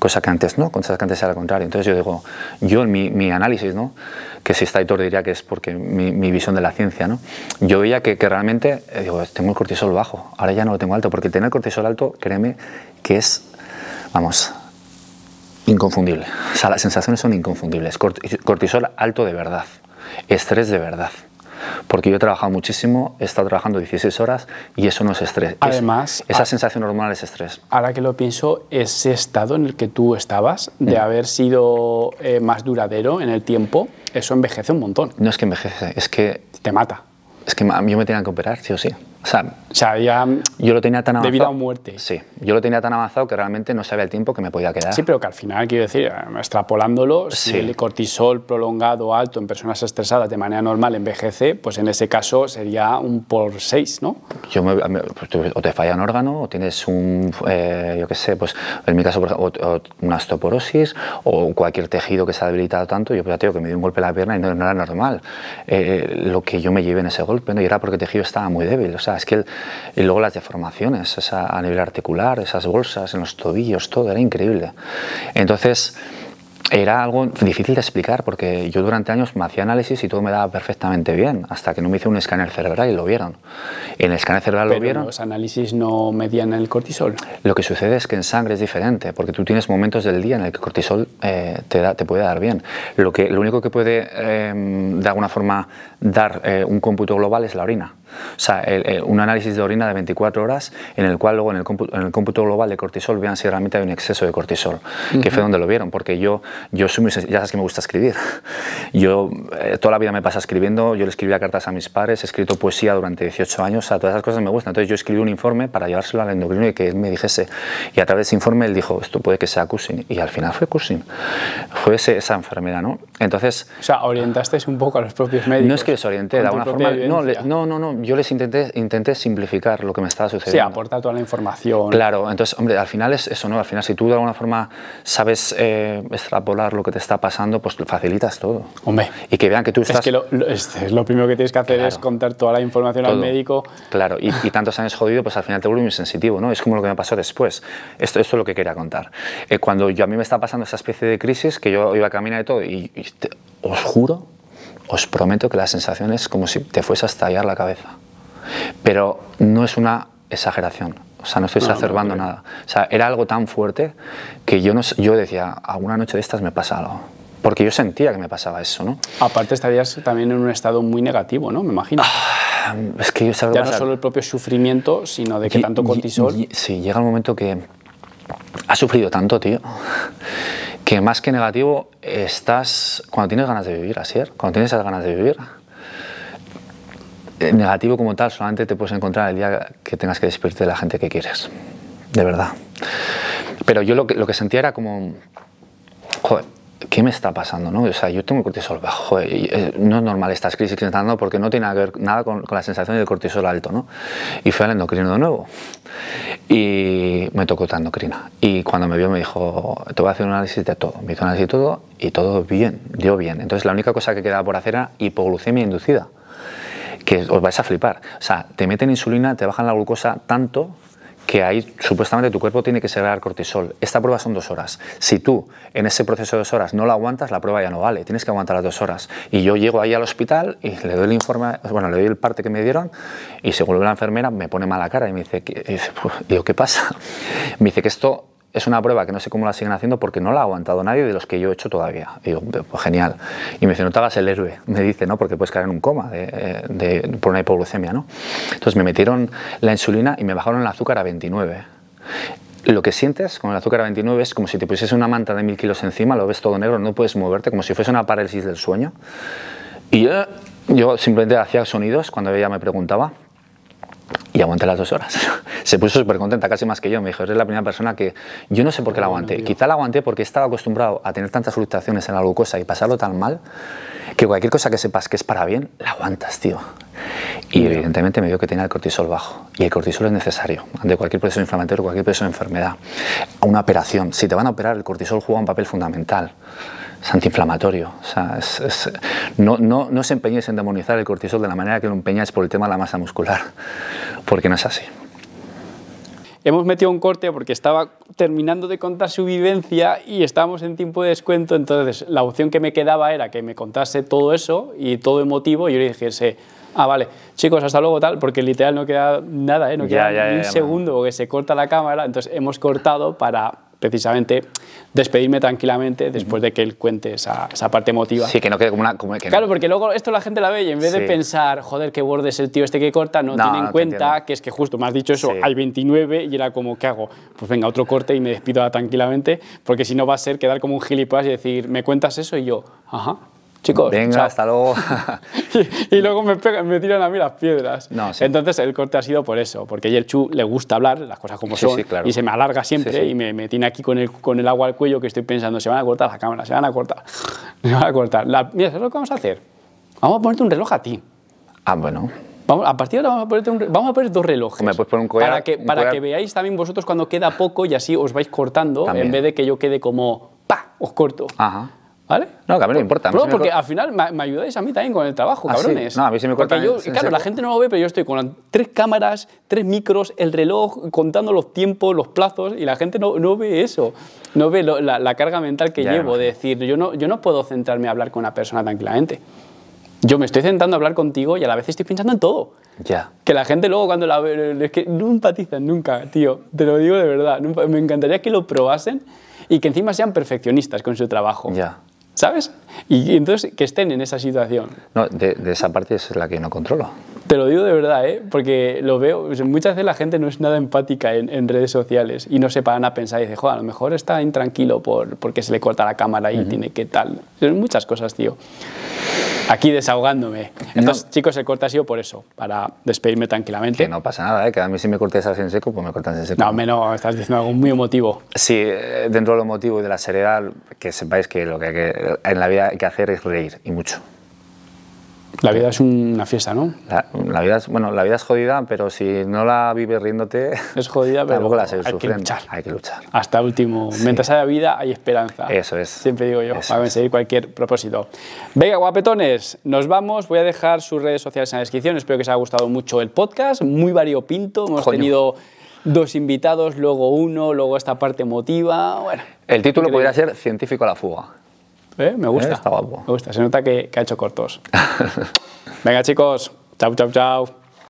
cosa que antes no, cosa que antes era al contrario. Entonces yo digo, yo en mi análisis, ¿no? Que si está Aitor diría que es porque mi visión de la ciencia, ¿no? Yo veía que realmente, digo, tengo el cortisol bajo, ahora ya no lo tengo alto, porque tener el cortisol alto, créeme, que es, vamos, inconfundible. O sea, las sensaciones son inconfundibles. Cortisol alto de verdad, estrés de verdad. Porque yo he trabajado muchísimo, he estado trabajando 16 horas y eso no es estrés. Además, esa sensación hormonal es estrés. Ahora que lo pienso, ese estado en el que tú estabas, de haber sido más duradero en el tiempo, eso envejece un montón. No es que envejece, es que... Te mata. Es que yo me tenía que operar, sí o sí. O sea, ya yo lo tenía tan avanzado. De vida o muerte. Sí, yo lo tenía tan avanzado que realmente no sabía el tiempo que me podía quedar. Sí, pero que al final, quiero decir, extrapolándolo, sí. Si el cortisol prolongado alto en personas estresadas de manera normal envejece, pues en ese caso sería un por 6, ¿no? Pues, o te falla un órgano, o tienes un, yo qué sé, pues en mi caso, o una osteoporosis, o cualquier tejido que se ha debilitado tanto. Yo ya te digo que me dio un golpe en la pierna y no era normal lo que yo me llevé en ese golpe, ¿no? Y era porque el tejido estaba muy débil. O sea, es que y luego las deformaciones a nivel articular, esas bolsas en los tobillos, todo era increíble. Entonces era algo difícil de explicar porque yo durante años me hacía análisis y todo me daba perfectamente bien, hasta que no me hice un escáner cerebral y lo vieron. En el escáner cerebral lo vieron. ¿Los análisis no medían el cortisol? Lo que sucede es que en sangre es diferente, porque tú tienes momentos del día en el que el cortisol te puede dar bien. Lo único que puede de alguna forma dar un cómputo global es la orina. O sea, un análisis de orina de 24 horas en el cual luego en el cómputo global de cortisol vean si realmente hay un exceso de cortisol, que fue donde lo vieron, porque yo soy muy sensible, ya sabes que me gusta escribir. Yo toda la vida me pasa escribiendo, yo le escribía cartas a mis padres, he escrito poesía durante 18 años, o sea, todas esas cosas me gustan. Entonces yo escribí un informe para llevárselo al endocrino y que él me dijese, y a través de ese informe él dijo, esto puede que sea Cushing, y al final fue Cushing, fue esa enfermedad, ¿no? Entonces... O sea, orientasteis un poco a los propios médicos. No es que les orienté, de alguna forma, no, yo les intenté simplificar lo que me estaba sucediendo. Sí, aportar toda la información. Claro, entonces, hombre, al final es eso, ¿no? Al final, si tú de alguna forma sabes extrapolar lo que te está pasando, pues facilitas todo. Hombre. Y que vean que tú estás... Es que lo primero que tienes que hacer es contar toda la información todo. Al médico. Claro, y tantos años jodido, pues al final te vuelves muy sensitivo, ¿no? Es como lo que me pasó después. Esto es lo que quería contar. Cuando a mí me está pasando esa especie de crisis, que yo iba a caminar y todo, os juro, os prometo que la sensación es como si te fuese a estallar la cabeza. Pero no es una exageración, o sea, no estoy exacerbando nada. O sea, era algo tan fuerte que yo decía, alguna noche de estas me pasa algo. Porque yo sentía que me pasaba eso, ¿no? Aparte estarías también en un estado muy negativo, ¿no? Me imagino. Es que yo sé ya no solo el propio sufrimiento, sino de que tanto cortisol... Sí, llega el momento que has sufrido tanto, tío, que más que negativo estás... Cuando tienes ganas de vivir, Asier, cuando tienes esas ganas de vivir... Negativo como tal solamente te puedes encontrar el día que tengas que despedirte de la gente que quieres, de verdad. Pero yo lo que sentía era como, joder, ¿qué me está pasando? ¿No? O sea, yo tengo el cortisol bajo, joder, no es normal estas crisis que están dando porque no tiene que ver nada con la sensación del cortisol alto, ¿no? Y fui al endocrino de nuevo y me tocó otra endocrina. Y cuando me vio me dijo, te voy a hacer un análisis de todo. Me hizo un análisis de todo y todo bien, dio bien. Entonces la única cosa que quedaba por hacer era hipoglucemia inducida. Que os vais a flipar. O sea, te meten insulina, te bajan la glucosa tanto que ahí supuestamente tu cuerpo tiene que segregar cortisol. Esta prueba son 2 horas. Si tú en ese proceso de 2 horas no la aguantas, la prueba ya no vale. Tienes que aguantar las 2 horas. Y yo llego ahí al hospital y le doy el informe, bueno, le doy el parte que me dieron y según vuelve la enfermera me pone mala cara y me dice, digo, ¿qué pasa? Me dice que esto es una prueba que no sé cómo la siguen haciendo porque no la ha aguantado nadie de los que yo he hecho todavía. Y digo, pues genial. Y me dice, no te hagas el héroe. Me dice, ¿no? Porque puedes caer en un coma por una hipoglucemia, ¿no? Entonces me metieron la insulina y me bajaron el azúcar a 29. Lo que sientes con el azúcar a 29 es como si te pusiese una manta de 1000 kilos encima, lo ves todo negro, no puedes moverte, como si fuese una parálisis del sueño. Y yo simplemente hacía sonidos cuando ella me preguntaba. Y aguanté las 2 horas. Se puso súper contenta, casi más que yo. Me dijo, eres la primera persona que... Yo no sé por qué la aguanté. Quizá la aguanté porque estaba acostumbrado a tener tantas fluctuaciones en la glucosa y pasarlo tan mal que cualquier cosa que sepas que es para bien, la aguantas, tío. Y evidentemente me vio que tenía el cortisol bajo. Y el cortisol es necesario ante cualquier proceso inflamatorio, cualquier proceso de enfermedad. A una operación. Si te van a operar, el cortisol juega un papel fundamental. Es antiinflamatorio. O sea, no os empeñéis en demonizar el cortisol de la manera que lo empeñáis por el tema de la masa muscular, porque no es así. hemos metido un corte porque estaba terminando de contar su vivencia y estábamos en tiempo de descuento, entonces la opción que me quedaba era que me contase todo eso y todo emotivo y yo le dijese, vale, chicos, hasta luego tal, porque literal no queda nada, no queda ni un segundo porque se corta la cámara, entonces hemos cortado para precisamente despedirme tranquilamente después de que él cuente esa parte emotiva. Sí, que no quede como una... Claro, porque luego esto la gente la ve y en vez de pensar, joder, qué borde es el tío este que corta, no tiene en cuenta que es que justo me has dicho eso, hay 29 y era como, ¿qué hago? Pues venga, otro corte y me despido tranquilamente, porque si no va a ser quedar como un gilipollas y decir, ¿me cuentas eso? Y yo, ajá. Chicos, venga, chao. hasta luego. y luego me tiran a mí las piedras. Entonces el corte ha sido por eso, porque a Yerchu le gusta hablar, las cosas como son, claro. y se me alarga siempre y me tiene aquí con el agua al cuello que estoy pensando, se van a cortar la cámara, se van a cortar. Mira, ¿sabes lo que vamos a hacer? Vamos a ponerte un reloj a ti. Bueno. A partir de ahora vamos a poner 2 relojes. ¿Me puedes poner un collar? Para que veáis también vosotros cuando queda poco y así os vais cortando, también. En vez de que yo quede como, os corto. Ajá. ¿Vale? No, que a mí no me importa. Porque al final me ayudáis a mí también con el trabajo, cabrones. Sí. No, a mí sí me corta. Claro, la gente no lo ve, pero yo estoy con 3 cámaras, 3 micros, el reloj, contando los tiempos, los plazos, y la gente no ve eso. No ve la carga mental que llevo de decir, yo no puedo centrarme a hablar con una persona tranquilamente. Yo me estoy centrando a hablar contigo y a la vez estoy pensando en todo. Ya. Que la gente luego cuando la ve, es que no empatizan nunca, tío. Te lo digo de verdad. Me encantaría que lo probasen y que encima sean perfeccionistas con su trabajo. Ya. ¿Sabes? Y entonces que estén en esa situación. No, de esa parte es la que no controlo. Te lo digo de verdad, porque lo veo. Muchas veces la gente no es nada empática en redes sociales y no se paran a pensar y dicen, joder, a lo mejor está intranquilo porque se le corta la cámara y tiene que tal. Son muchas cosas, tío. Aquí desahogándome. Entonces, chicos, el corte ha sido por eso, para despedirme tranquilamente. Que no pasa nada, que a mí si me cortas así en seco, pues me cortas en seco. No, estás diciendo algo muy emotivo. Sí, dentro de lo emotivo y de la seriedad, que sepáis que lo que en la vida hay que hacer es reír, y mucho. La vida es una fiesta, ¿no? La vida es jodida, pero si no la vives riéndote, es jodida, pero tampoco la segues sufriendo. Hay que luchar. Hasta último. Sí. Mientras haya vida, hay esperanza. Eso es. Siempre digo yo, para conseguir cualquier propósito. Venga, guapetones, nos vamos. Voy a dejar sus redes sociales en la descripción. Espero que os haya gustado mucho el podcast. Muy variopinto. Hemos tenido 2 invitados, luego 1, luego esta parte emotiva. Bueno, el título podría ser Científico a la fuga. Me gusta. Está guapo. Me gusta. Se nota que ha hecho cortos. Venga, chicos. Chao, chao, chao.